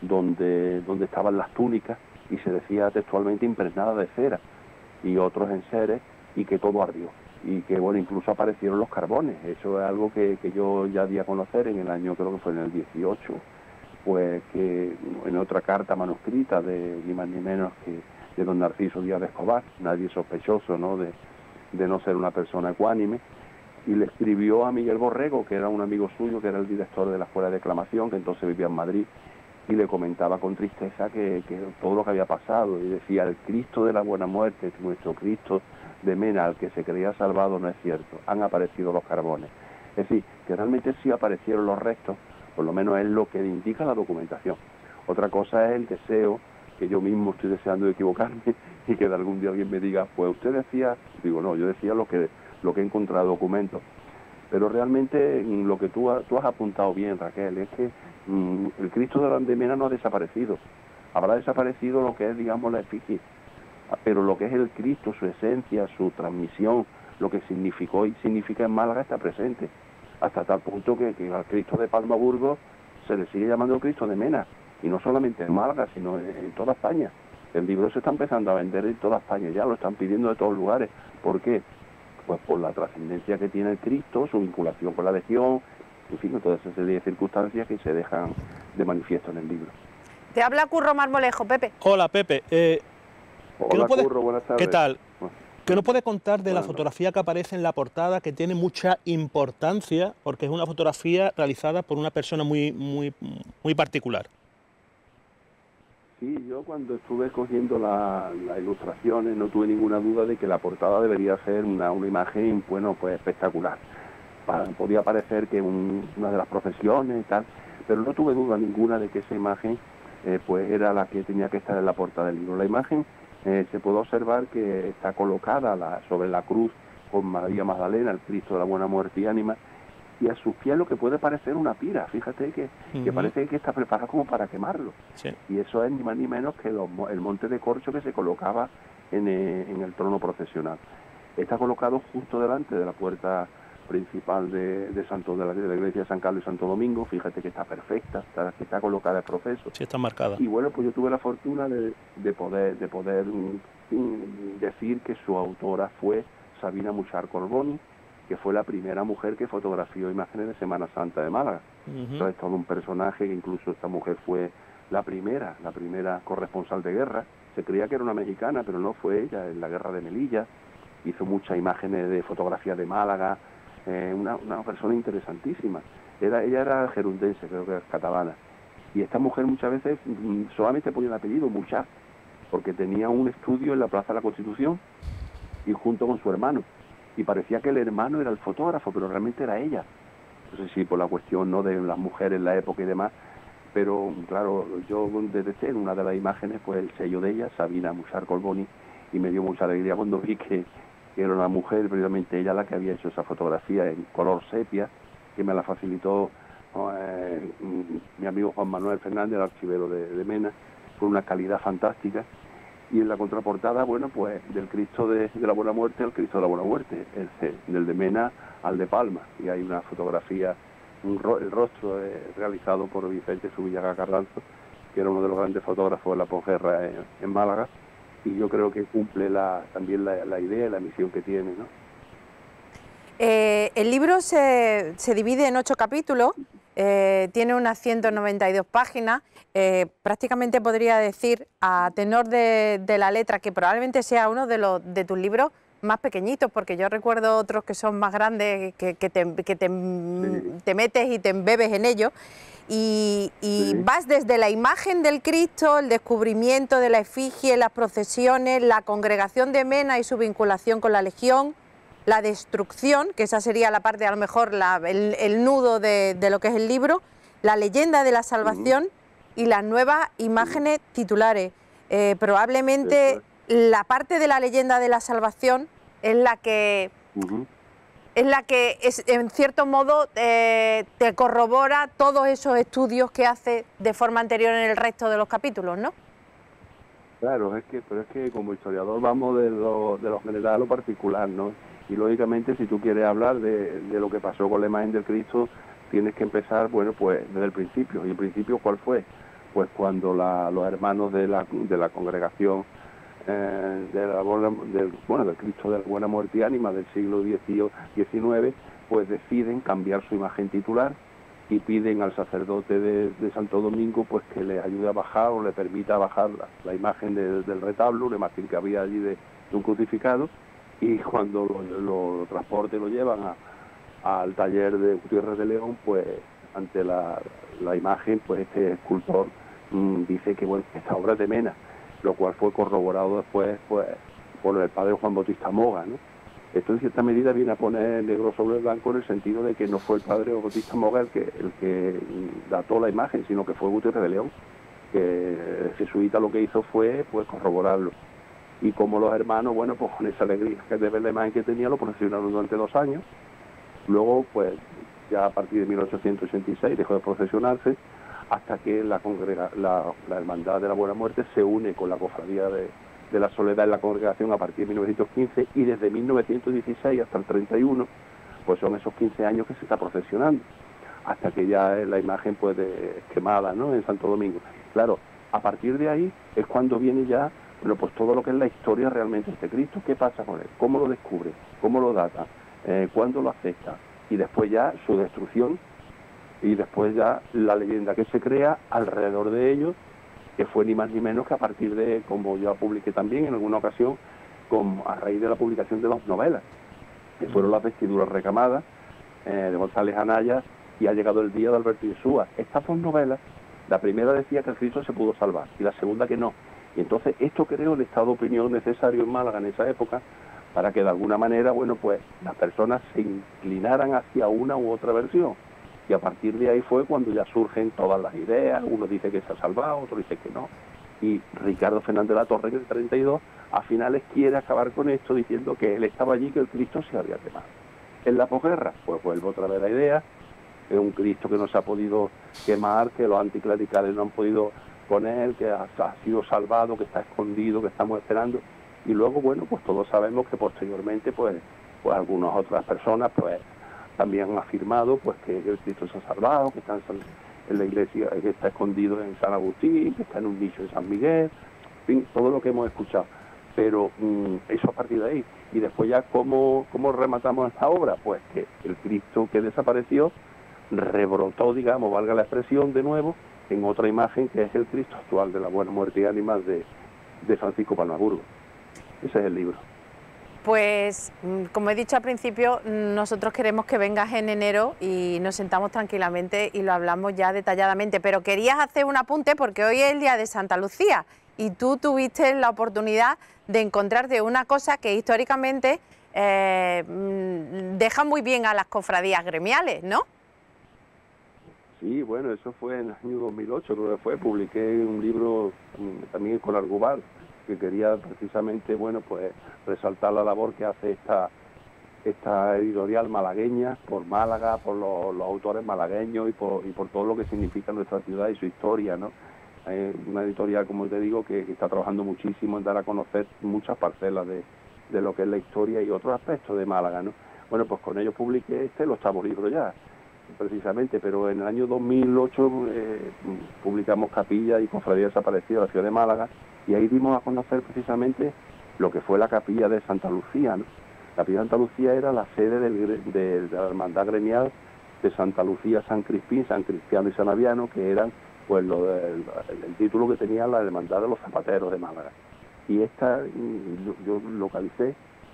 donde, donde estaban las túnicas y se decía textualmente impregnada de cera y otros enseres, y que todo ardió. Y que, bueno, incluso aparecieron los carbones. Eso es algo que, que yo ya di a conocer en el año, creo que fue en el dieciocho, pues que en otra carta manuscrita de ni más ni menos que de don Narciso Díaz de Escobar, nadie sospechoso, ¿no?, de, de no ser una persona ecuánime, y le escribió a Miguel Borrego, que era un amigo suyo, que era el director de la Escuela de Declamación, que entonces vivía en Madrid, y le comentaba con tristeza que, que todo lo que había pasado, y decía, el Cristo de la Buena Muerte, nuestro Cristo de Mena, al que se creía salvado, no es cierto, han aparecido los carbones. Es decir, que realmente sí aparecieron los restos, por lo menos es lo que indica la documentación. Otra cosa es el deseo, que yo mismo estoy deseando equivocarme, y que de algún día alguien me diga, pues usted decía, digo, no, yo decía lo que, lo que he encontrado documentos. Pero realmente lo que tú, tú has apuntado bien, Raquel, es que mmm, el Cristo de la Mena no ha desaparecido. Habrá desaparecido lo que es, digamos, la efigie, pero lo que es el Cristo, su esencia, su transmisión, lo que significó y significa en Málaga está presente, hasta tal punto que, que al Cristo de Palma Burgos se le sigue llamando Cristo de Mena, y no solamente en Málaga, sino en, en toda España. El libro se está empezando a vender en toda España, ya lo están pidiendo de todos lugares. ¿Por qué? Pues por la trascendencia que tiene el Cristo, su vinculación con la legión, en fin, toda esa serie de circunstancias que se dejan de manifiesto en el libro. Te habla Curro Marmolejo, Pepe. Hola, Pepe. Eh, Hola, no puede... Curro, buenas tardes. ¿Qué tal? ¿Qué nos puede contar de bueno, la fotografía que aparece en la portada, que tiene mucha importancia, porque es una fotografía realizada por una persona muy, muy, muy particular? Sí, yo cuando estuve escogiendo las la ilustraciones no tuve ninguna duda de que la portada debería ser una, una imagen, bueno, pues espectacular. Para, podía parecer que un, una de las profesiones y tal, pero no tuve duda ninguna de que esa imagen eh, pues era la que tenía que estar en la portada del libro. La imagen eh, se puede observar que está colocada la, sobre la cruz con María Magdalena, el Cristo de la Buena Muerte y Ánima, y a sus pies lo que puede parecer una pira, fíjate que, uh-huh. que parece que está preparado como para quemarlo. Sí. Y eso es ni más ni menos que los, el monte de corcho que se colocaba en, eh, en el trono procesional. Está colocado justo delante de la puerta principal de, de, Santo, de, la, de la iglesia de San Carlos y Santo Domingo. Fíjate que está perfecta, está, que está colocada el proceso. Sí, está marcada. Y bueno, pues yo tuve la fortuna de, de poder, de poder mm, decir que su autora fue Sabina Muchar Corboni, que fue la primera mujer que fotografió imágenes de Semana Santa de Málaga. Uh-huh. Entonces, todo un personaje que incluso esta mujer fue la primera, la primera corresponsal de guerra. Se creía que era una mexicana, pero no fue ella, en la guerra de Melilla. Hizo muchas imágenes de fotografías de Málaga, eh, una, una persona interesantísima. Era, ella era gerundense, creo que era catalana. Y esta mujer muchas veces mm, solamente ponía el apellido, Muchar, porque tenía un estudio en la Plaza de la Constitución y junto con su hermano. y parecía que el hermano era el fotógrafo, pero realmente era ella. No sé si por la cuestión, ¿no?, de las mujeres en la época y demás, pero claro, yo detecté en una de las imágenes pues el sello de ella, Sabina Muxar Colboni, y me dio mucha alegría cuando vi que, que era una mujer, precisamente ella la que había hecho esa fotografía en color sepia, que me la facilitó eh, mi amigo Juan Manuel Fernández, el archivero de, de Mena, con una calidad fantástica. Y en la contraportada, bueno, pues del Cristo de, de la Buena Muerte al Cristo de la Buena Muerte, el, del de Mena al de Palma, y hay una fotografía, un ro, el rostro eh, realizado por Vicente Zubillaga Carranzo, que era uno de los grandes fotógrafos de la posguerra en, en Málaga, y yo creo que cumple la, también la, la idea y la misión que tiene, ¿no? Eh, el libro se, se divide en ocho capítulos, eh, tiene unas ciento noventa y dos páginas, eh, prácticamente podría decir, a tenor de, de la letra, que probablemente sea uno de, los, de tus libros más pequeñitos, porque yo recuerdo otros que son más grandes, que, que, te, que te, sí. te metes y te embebes en ellos. Y, y sí. vas desde la imagen del Cristo, el descubrimiento de la efigie, las procesiones, la congregación de Mena y su vinculación con la Legión, la destrucción, que esa sería la parte, a lo mejor, la, el, el nudo de, de lo que es el libro, la leyenda de la salvación uh-huh. y las nuevas imágenes uh-huh. titulares. Eh, probablemente uh-huh. la parte de la leyenda de la salvación es la que... Uh-huh. es la que, es, en cierto modo, eh, te corrobora todos esos estudios que hace de forma anterior en el resto de los capítulos, ¿no? Claro, es que, pero es que como historiador vamos de lo, de lo general a lo particular, ¿no? Y lógicamente, si tú quieres hablar de, de lo que pasó con la imagen del Cristo, tienes que empezar, bueno, pues desde el principio. ¿Y el principio cuál fue? Pues cuando la, los hermanos de la, de la congregación Eh, de la, del, bueno, del Cristo de la Buena Muerte y Ánima del siglo diecinueve, pues deciden cambiar su imagen titular y piden al sacerdote de, de Santo Domingo pues que les ayude a bajar o le permita bajar la, la imagen de, del retablo, una imagen que había allí de, de un crucificado, y cuando lo, lo, lo transporte lo llevan a, al taller de Gutiérrez de León, pues ante la, la imagen, pues este escultor mmm, dice que bueno, esta obra es de Mena, lo cual fue corroborado después pues por el padre Juan Bautista Moga, ¿no? Esto en cierta medida viene a poner negro sobre blanco en el sentido de que no fue el padre Bautista Moga el que, el que dató la imagen, sino que fue Gutiérrez de León, que el jesuita lo que hizo fue pues corroborarlo. Y como los hermanos, bueno, pues con esa alegría que de ver la imagen que tenía, lo procesionaron durante dos años. Luego, pues ya a partir de mil ochocientos ochenta y seis dejó de procesionarse, hasta que la, congrega, la, la Hermandad de la Buena Muerte se une con la Cofradía de, de la Soledad en la congregación a partir de mil novecientos quince, y desde mil novecientos dieciséis hasta el treinta y uno, pues son esos quince años que se está procesionando, hasta que ya la imagen pues de, quemada, ¿no?, en Santo Domingo. Claro, a partir de ahí es cuando viene ya, bueno, pues todo lo que es la historia realmente de este Cristo. ¿Qué pasa con él? ¿Cómo lo descubre? ¿Cómo lo data? Eh, ¿Cuándo lo acepta? Y después ya su destrucción, y después ya la leyenda que se crea alrededor de ellos, que fue ni más ni menos que a partir de, como yo publiqué también en alguna ocasión, con, a raíz de la publicación de dos novelas, que fueron Las vestiduras recamadas, eh, de González Anaya, y Ha llegado el día, de Alberto Insúa. Estas dos novelas, la primera decía que el Cristo se pudo salvar, y la segunda que no. Y entonces esto creó el estado de opinión necesario en Málaga en esa época, para que de alguna manera, bueno, pues las personas se inclinaran hacia una u otra versión. Y a partir de ahí fue cuando ya surgen todas las ideas, uno dice que se ha salvado, otro dice que no. Y Ricardo Fernández de la Torre, en el treinta y dos, a finales quiere acabar con esto diciendo que él estaba allí, que el Cristo se había quemado. En la posguerra, pues vuelve otra vez la idea, es un Cristo que no se ha podido quemar, que los anticlericales no han podido poner, que ha, ha sido salvado, que está escondido, que estamos esperando. Y luego, bueno, pues todos sabemos que posteriormente, pues, pues algunas otras personas, pues, también han afirmado pues que el Cristo se ha salvado, que está en, San, en la iglesia, que está escondido en San Agustín, que está en un nicho de San Miguel, en fin, todo lo que hemos escuchado. Pero mmm, eso a partir de ahí. Y después ya, ¿cómo, cómo rematamos esta obra? Pues que el Cristo que desapareció rebrotó, digamos, valga la expresión, de nuevo, en otra imagen que es el Cristo actual de la Buena Muerte y Ánima de, de Francisco Palmaburgo. Ese es el libro. Pues, como he dicho al principio, nosotros queremos que vengas en enero y nos sentamos tranquilamente y lo hablamos ya detalladamente, pero querías hacer un apunte porque hoy es el día de Santa Lucía y tú tuviste la oportunidad de encontrarte una cosa que históricamente eh, deja muy bien a las cofradías gremiales, ¿no? Sí, bueno, eso fue en el año dos mil ocho, creo que fue, publiqué un libro también con Argubar, que quería precisamente, bueno, pues resaltar la labor que hace esta, esta editorial malagueña, por Málaga, por los, los autores malagueños y por, y por todo lo que significa nuestra ciudad y su historia, ¿no? Es una editorial, como te digo, que, que está trabajando muchísimo en dar a conocer muchas parcelas de, de lo que es la historia y otros aspectos de Málaga, ¿no? Bueno, pues con ellos publiqué este, el octavo libro ya, precisamente, pero en el año dos mil ocho eh, publicamos Capilla y Cofradía Desaparecida de la ciudad de Málaga, y ahí dimos a conocer precisamente lo que fue la Capilla de Santa Lucía, ¿no? La Capilla de Santa Lucía era la sede del, de, de la hermandad gremial de Santa Lucía, San Crispín, San Cristiano y San Aviano, que eran pues lo de, el, el título que tenía la hermandad de los zapateros de Málaga. Y esta, yo, yo localicé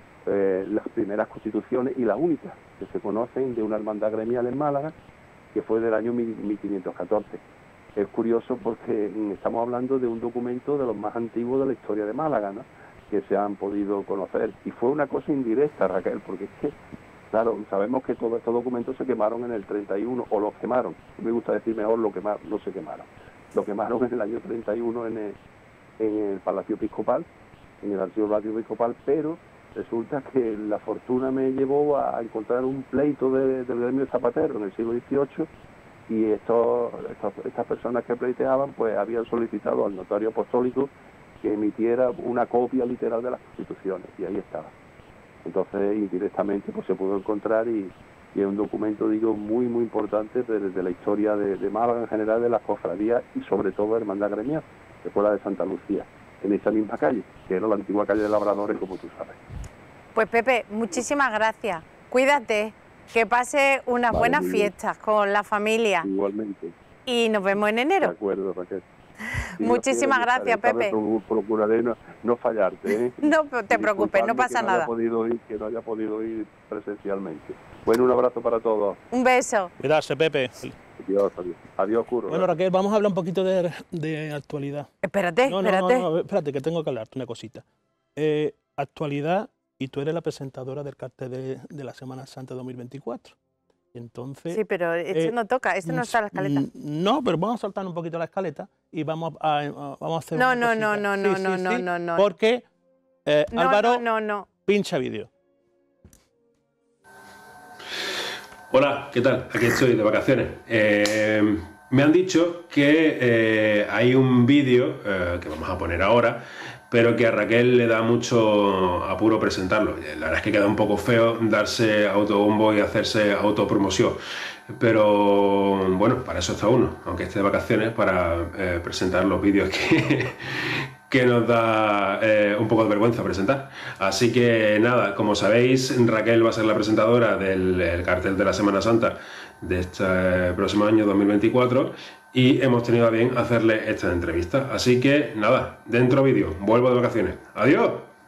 eh, las primeras constituciones y las únicas que se conocen de una hermandad gremial en Málaga, que fue del año mil quinientos catorce. Es curioso porque estamos hablando de un documento de los más antiguos de la historia de Málaga, ¿no?, que se han podido conocer. Y fue una cosa indirecta, Raquel, porque es que, claro, sabemos que todos estos documentos se quemaron en el treinta y uno, o los quemaron. Me gusta decir mejor lo quemaron, no se quemaron. Lo quemaron en el año treinta y uno en el, en el Palacio Episcopal, en el Archivo Palacio Episcopal, pero resulta que la fortuna me llevó a encontrar un pleito de, del gremio de zapateros en el siglo dieciocho, y estos, estos, estas personas que pleiteaban pues habían solicitado al notario apostólico que emitiera una copia literal de las constituciones, y ahí estaba. Entonces, indirectamente pues se pudo encontrar, y, y es un documento, digo, muy muy importante de, de la historia de, de Málaga en general, de las cofradías y sobre todo de hermandad gremial, que fue la de Santa Lucía, en esa misma calle, que era la antigua calle de Labradores, como tú sabes. Pues Pepe, muchísimas gracias. Cuídate, que pase unas vale, buenas fiestas con la familia. Igualmente. Y nos vemos en enero. De acuerdo, Raquel. Sí, muchísimas gracias, Pepe. Procuraré no, no fallarte, ¿eh? No te preocupes, no pasa que no nada. Haya podido ir, que no haya podido ir presencialmente. Bueno, un abrazo para todos. Un beso. Cuidarse, Pepe. Adiós, adiós. Adiós, Curro. Bueno, Raquel, vamos a hablar un poquito de, de actualidad. Espérate, no, no, espérate. No, no, espérate, que tengo que hablarte una cosita. Eh, actualidad, y tú eres la presentadora del cartel de, de la Semana Santa dos mil veinticuatro. Y entonces, sí, pero este eh, no toca, este no está en la escaleta. No, pero vamos a saltar un poquito la escaleta y vamos a, a, vamos a hacer no, una no, cosita. no, no, sí, no, sí, no, sí, no, no, no. Porque eh, no, Álvaro, no, no, no. pincha vídeo. Hola, ¿qué tal? Aquí estoy de vacaciones. Eh, me han dicho que eh, hay un vídeo eh, que vamos a poner ahora, pero que a Raquel le da mucho apuro presentarlo. La verdad es que queda un poco feo darse autobombo y hacerse autopromoción. Pero bueno, para eso está uno, aunque esté de vacaciones, para eh, presentar los vídeos que, que nos da eh, un poco de vergüenza presentar. Así que nada, como sabéis, Raquel va a ser la presentadora del el cartel de la Semana Santa de este próximo año dos mil veinticuatro, y hemos tenido a bien hacerle esta entrevista. Así que nada, dentro vídeo, vuelvo de vacaciones. ¡Adiós!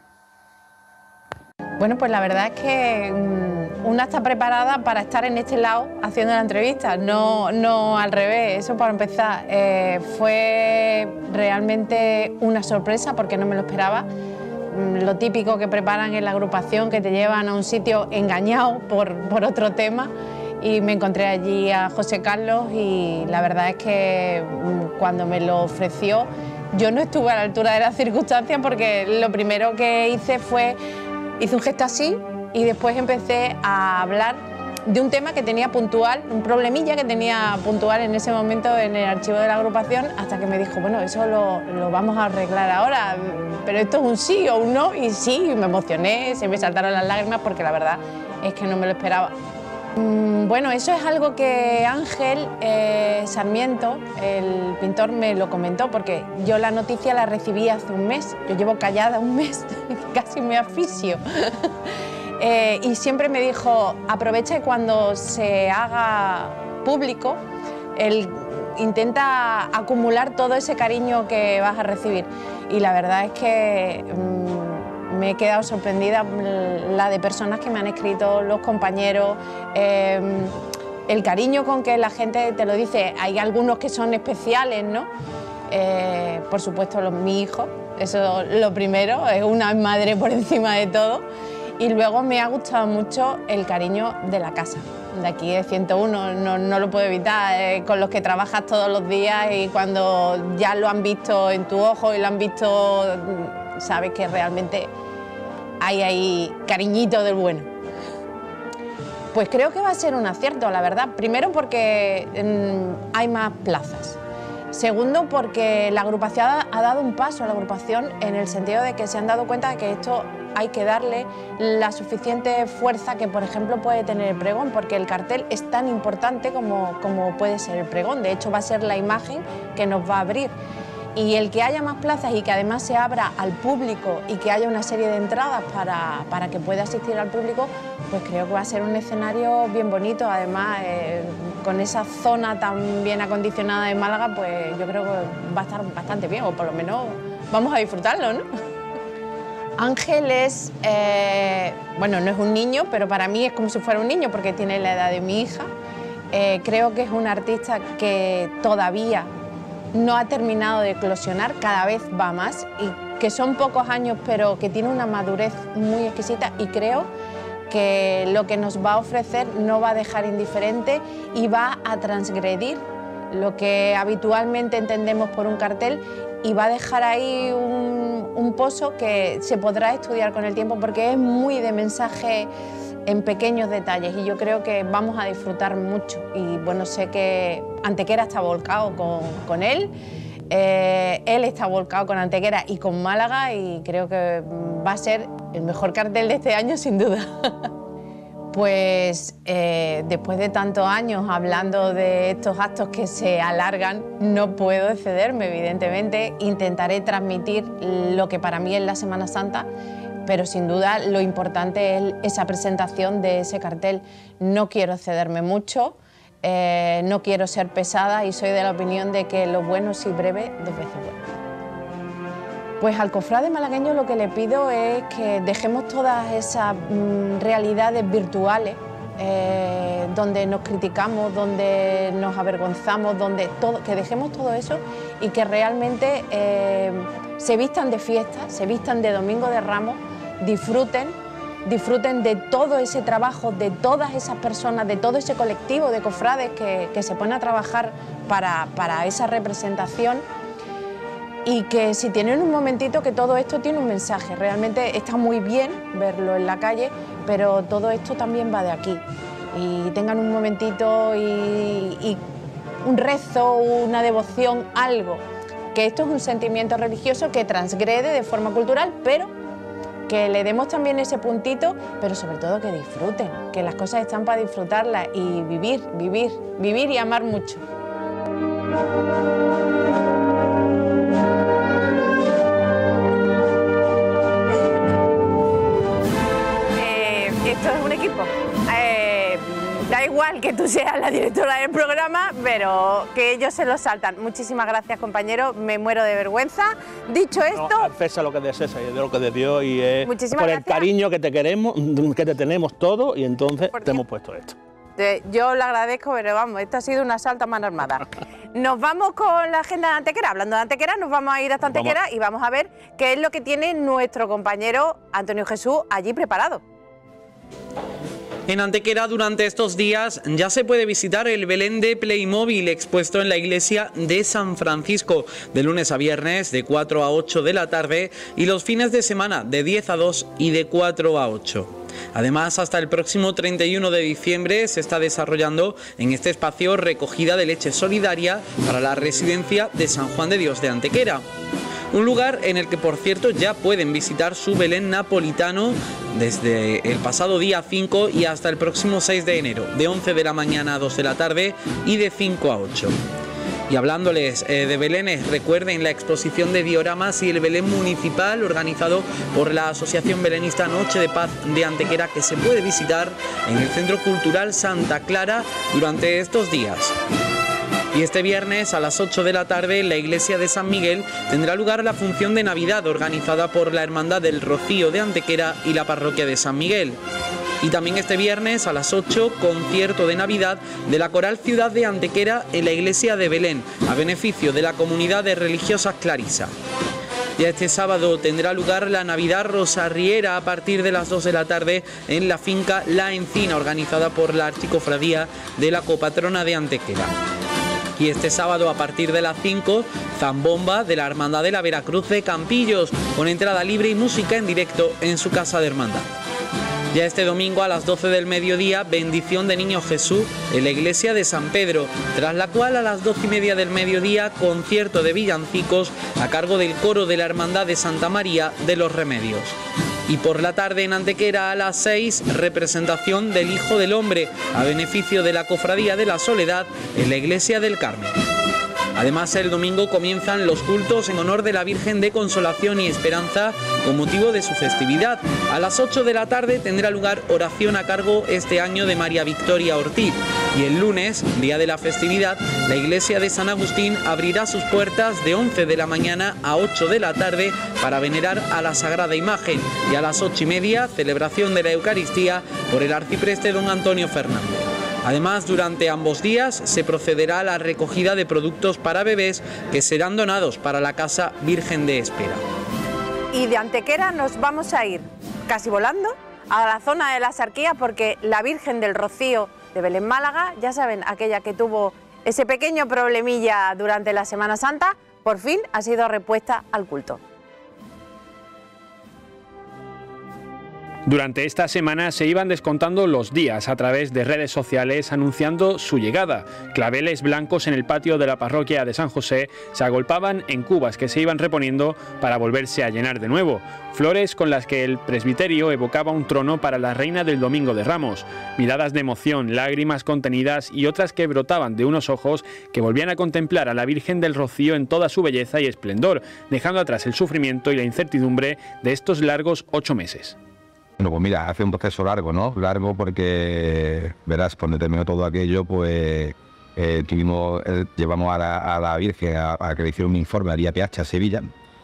Bueno, pues la verdad es que una está preparada para estar en este lado haciendo la entrevista, no, no al revés. Eso para empezar. Eh, fue realmente una sorpresa porque no me lo esperaba. Lo típico que preparan en la agrupación, que te llevan a un sitio engañado por, por otro tema. Y me encontré allí a José Carlos, y la verdad es que cuando me lo ofreció yo no estuve a la altura de las circunstancias, porque lo primero que hice fue, hice un gesto así y después empecé a hablar de un tema que tenía puntual, un problemilla que tenía puntual en ese momento en el archivo de la agrupación, hasta que me dijo, bueno, eso lo, lo vamos a arreglar ahora, pero esto es un sí o un no, y sí, me emocioné, se me saltaron las lágrimas porque la verdad es que no me lo esperaba. Bueno, eso es algo que Ángel eh, Sarmiento, el pintor, me lo comentó, porque yo la noticia la recibí hace un mes. Yo llevo callada un mes, casi me asfixio. eh, y siempre me dijo, aprovecha y cuando se haga público, el, intenta acumular todo ese cariño que vas a recibir. Y la verdad es que mmm, me he quedado sorprendida la de personas que me han escrito, los compañeros, eh, el cariño con que la gente te lo dice. Hay algunos que son especiales, ¿no? Eh, por supuesto, los, mi hijo, eso lo primero, es una madre por encima de todo. Y luego me ha gustado mucho el cariño de la casa, de aquí de ciento uno, no, no lo puedo evitar, eh, con los que trabajas todos los días y cuando ya lo han visto en tu ojo y lo han visto, sabes que realmente hay ahí cariñito del bueno. Pues creo que va a ser un acierto, la verdad. Primero porque mmm, hay más plazas. Segundo, porque la agrupación ha dado un paso a la agrupación en el sentido de que se han dado cuenta de que esto hay que darle la suficiente fuerza que, por ejemplo, puede tener el pregón, porque el cartel es tan importante como, como puede ser el pregón. De hecho, va a ser la imagen que nos va a abrir. Y el que haya más plazas y que además se abra al público y que haya una serie de entradas para, para que pueda asistir al público, pues creo que va a ser un escenario bien bonito. Además, eh, con esa zona tan bien acondicionada de Málaga, pues yo creo que va a estar bastante bien, o por lo menos vamos a disfrutarlo, ¿no? Ángel es, eh, bueno, no es un niño, pero para mí es como si fuera un niño porque tiene la edad de mi hija. Eh, creo que es un artista que todavía no ha terminado de eclosionar, cada vez va más, y que son pocos años, pero que tiene una madurez muy exquisita, y creo que lo que nos va a ofrecer no va a dejar indiferente y va a transgredir lo que habitualmente entendemos por un cartel y va a dejar ahí un, un pozo que se podrá estudiar con el tiempo porque es muy de mensaje en pequeños detalles y yo creo que vamos a disfrutar mucho. Y bueno, sé que Antequera está volcado con, con él, eh, él está volcado con Antequera y con Málaga y creo que va a ser el mejor cartel de este año sin duda. Pues eh, después de tantos años hablando de estos actos que se alargan, no puedo excederme, evidentemente. Intentaré transmitir lo que para mí es la Semana Santa, pero sin duda lo importante es esa presentación de ese cartel. No quiero excederme mucho, eh, no quiero ser pesada y soy de la opinión de que lo bueno si breve, dos veces bueno. Pues al cofrade malagueño lo que le pido es que dejemos todas esas mmm, realidades virtuales eh, donde nos criticamos, donde nos avergonzamos, donde todo, que dejemos todo eso y que realmente eh, se vistan de fiesta, se vistan de Domingo de Ramos, disfruten, disfruten de todo ese trabajo, de todas esas personas, de todo ese colectivo de cofrades que, que se pone a trabajar para, para esa representación. Y que si tienen un momentito, que todo esto tiene un mensaje. Realmente está muy bien verlo en la calle, pero todo esto también va de aquí. Y tengan un momentito y, y un rezo, una devoción, algo. Que esto es un sentimiento religioso que transgrede de forma cultural, pero que le demos también ese puntito, pero sobre todo que disfruten, que las cosas están para disfrutarlas y vivir, vivir, vivir y amar mucho. Esto es un equipo. Eh, da igual que tú seas la directora del programa, pero que ellos se lo saltan. Muchísimas gracias, compañero. Me muero de vergüenza. Dicho esto... No, César lo que es de César y de lo que es de Dios y es por gracias. El cariño que te queremos, que te tenemos todos y entonces por te hemos puesto esto. Yo lo agradezco, pero vamos, esto ha sido una asalto a mano armada. Nos vamos con la agenda de Antequera. Hablando de Antequera, nos vamos a ir hasta Antequera vamos. Y vamos a ver qué es lo que tiene nuestro compañero Antonio Jesús allí preparado. En Antequera durante estos días ya se puede visitar el Belén de Playmobil expuesto en la iglesia de San Francisco de lunes a viernes de cuatro a ocho de la tarde y los fines de semana de diez a dos y de cuatro a ocho. Además, hasta el próximo treinta y uno de diciembre se está desarrollando en este espacio recogida de leche solidaria para la residencia de San Juan de Dios de Antequera. Un lugar en el que, por cierto, ya pueden visitar su Belén napolitano desde el pasado día cinco y hasta el próximo seis de enero, de once de la mañana a dos de la tarde y de cinco a ocho. Y hablándoles eh, de Belenes, recuerden la exposición de dioramas y el Belén municipal organizado por la Asociación Belenista Noche de Paz de Antequera, que se puede visitar en el Centro Cultural Santa Clara durante estos días. Y este viernes a las ocho de la tarde en la iglesia de San Miguel tendrá lugar la función de Navidad organizada por la Hermandad del Rocío de Antequera y la parroquia de San Miguel. Y también este viernes a las ocho, concierto de Navidad de la Coral Ciudad de Antequera en la iglesia de Belén, a beneficio de la comunidad de religiosas Clarisa. Ya este sábado tendrá lugar la Navidad Rosarriera a partir de las dos de la tarde en la finca La Encina, organizada por la Archicofradía de la Copatrona de Antequera. Y este sábado a partir de las cinco, zambomba de la Hermandad de la Veracruz de Campillos, con entrada libre y música en directo en su casa de hermandad. Ya este domingo a las doce del mediodía, bendición de Niño Jesús en la iglesia de San Pedro, tras la cual a las doce y media del mediodía, concierto de villancicos a cargo del coro de la Hermandad de Santa María de los Remedios. Y por la tarde en Antequera a las seis, representación del Hijo del Hombre a beneficio de la Cofradía de la Soledad en la iglesia del Carmen. Además, el domingo comienzan los cultos en honor de la Virgen de Consolación y Esperanza con motivo de su festividad. A las ocho de la tarde tendrá lugar oración a cargo este año de María Victoria Ortiz. Y el lunes, día de la festividad, la iglesia de San Agustín abrirá sus puertas de once de la mañana a ocho de la tarde para venerar a la Sagrada Imagen. Y a las ocho y media, celebración de la Eucaristía por el arcipreste don Antonio Fernández. Además, durante ambos días se procederá a la recogida de productos para bebés que serán donados para la Casa Virgen de Espera. Y de Antequera nos vamos a ir casi volando a la zona de las Arquías, porque la Virgen del Rocío de Belén Málaga, ya saben, aquella que tuvo ese pequeño problemilla durante la Semana Santa, por fin ha sido repuesta al culto. Durante esta semana se iban descontando los días a través de redes sociales anunciando su llegada. Claveles blancos en el patio de la parroquia de San José se agolpaban en cubas que se iban reponiendo para volverse a llenar de nuevo. Flores con las que el presbiterio evocaba un trono para la reina del Domingo de Ramos. Miradas de emoción, lágrimas contenidas y otras que brotaban de unos ojos que volvían a contemplar a la Virgen del Rocío en toda su belleza y esplendor, dejando atrás el sufrimiento y la incertidumbre de estos largos ocho meses. Bueno, pues mira, hace un proceso largo, ¿no? Largo porque, verás, cuando terminó todo aquello, pues eh, tuvimos, eh, llevamos a la, a la Virgen a, a que le hiciera un informe al I A P H a Sevilla.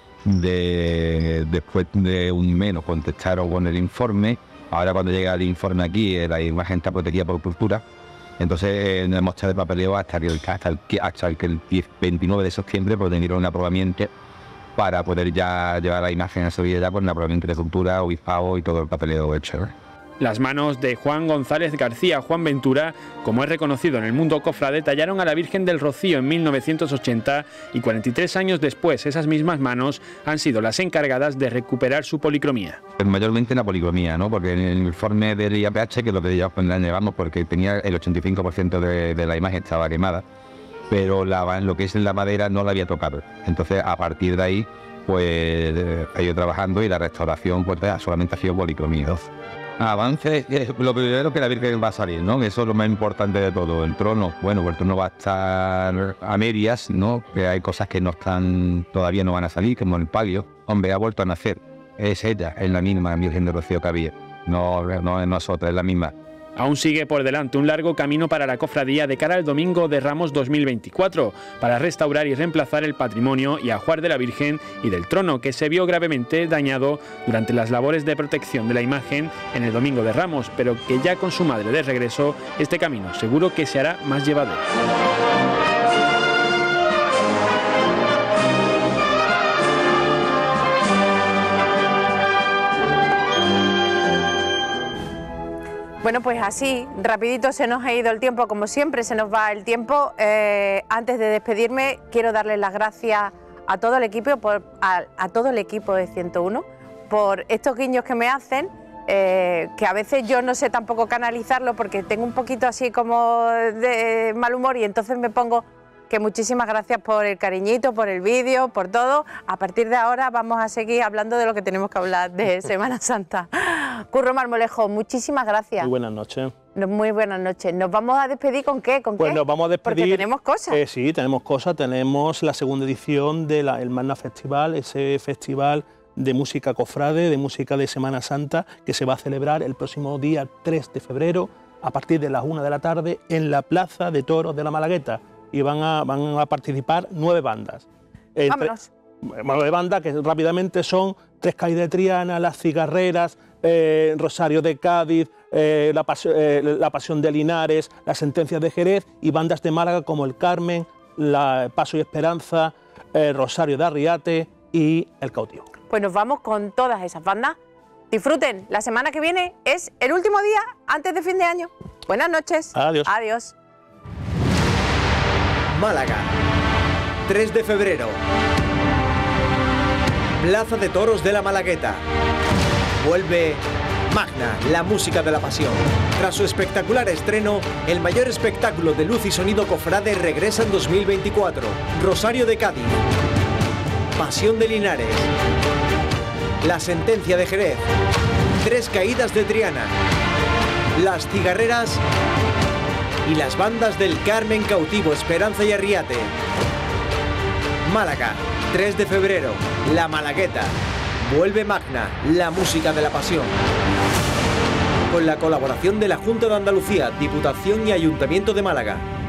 De, después de un mes nos contestaron con el informe. Ahora cuando llega el informe aquí, eh, la imagen está protegida por cultura. Entonces eh, nos hemos echado de papeleo hasta, que, hasta, el, hasta el, el veintinueve de septiembre, pues dieron un aprobamiento para poder ya llevar la imagen a Sevilla ya con el aprobamiento de cultura, obispado y todo el papeleo hecho, ¿eh? Las manos de Juan González García, Juan Ventura, como es reconocido en el mundo cofrade, tallaron a la Virgen del Rocío en mil novecientos ochenta y cuarenta y tres años después esas mismas manos han sido las encargadas de recuperar su policromía. Mayormente la policromía, ¿no? Porque en el informe del I A P H, que es lo que llevamos, porque tenía el ochenta y cinco por ciento de, de la imagen estaba quemada, pero la, lo que es la madera no la había tocado. Entonces, a partir de ahí, pues he ido trabajando y la restauración pues solamente ha sido policromía. Avance, eh, lo primero que la Virgen va a salir, ¿no? Eso es lo más importante de todo. El trono, bueno, pues el trono va a estar a medias, ¿no? Que hay cosas que no están, todavía no van a salir, como el palio. Hombre, ha vuelto a nacer. Es ella, es la misma Virgen de Rocío que había. No, no es nosotros, es la misma. Aún sigue por delante un largo camino para la cofradía de cara al Domingo de Ramos dos mil veinticuatro, para restaurar y reemplazar el patrimonio y ajuar de la Virgen y del trono, que se vio gravemente dañado durante las labores de protección de la imagen en el Domingo de Ramos, pero que ya con su madre de regreso, este camino seguro que se hará más llevadero. Bueno, pues así, rapidito se nos ha ido el tiempo, como siempre se nos va el tiempo. Eh, antes de despedirme, quiero darles las gracias a todo el equipo, por, a, a todo el equipo de ciento uno, por estos guiños que me hacen, eh, que a veces yo no sé tampoco canalizarlo porque tengo un poquito así como de mal humor y entonces me pongo que muchísimas gracias por el cariñito, por el vídeo, por todo. A partir de ahora vamos a seguir hablando de lo que tenemos que hablar de Semana Santa. Curro Marmolejo, muchísimas gracias. Muy buenas noches. Muy buenas noches. ¿Nos vamos a despedir con qué? ¿Con pues qué? nos vamos a despedir. Porque tenemos cosas. Eh, sí, tenemos cosas. Tenemos la segunda edición del Magna Festival, ese festival de música cofrade, de música de Semana Santa, que se va a celebrar el próximo día tres de febrero a partir de las una de la tarde en la Plaza de Toros de la Malagueta. Y van a, van a participar nueve bandas. Entre, Vámonos. Nueve bandas que rápidamente son Tres Calles de Triana, Las Cigarreras, eh, Rosario de Cádiz, eh, la, Pas eh, la Pasión de Linares, Las Sentencias de Jerez y bandas de Málaga como el Carmen, la Paso y Esperanza, eh, Rosario de Arriate y El Cautivo. Pues nos vamos con todas esas bandas. Disfruten, la semana que viene es el último día antes de fin de año. Buenas noches. Adiós. Adiós. Málaga, tres de febrero. Plaza de Toros de la Malagueta. Vuelve Magna, la música de la pasión. Tras su espectacular estreno, el mayor espectáculo de luz y sonido cofrade regresa en dos mil veinticuatro. Rosario de Cádiz. Pasión de Linares. La Sentencia de Jerez. Tres Caídas de Triana. Las Cigarreras y las bandas del Carmen Cautivo, Esperanza y Arriate. Málaga, tres de febrero, La Malagueta. Vuelve Magna, la música de la pasión. Con la colaboración de la Junta de Andalucía, Diputación y Ayuntamiento de Málaga.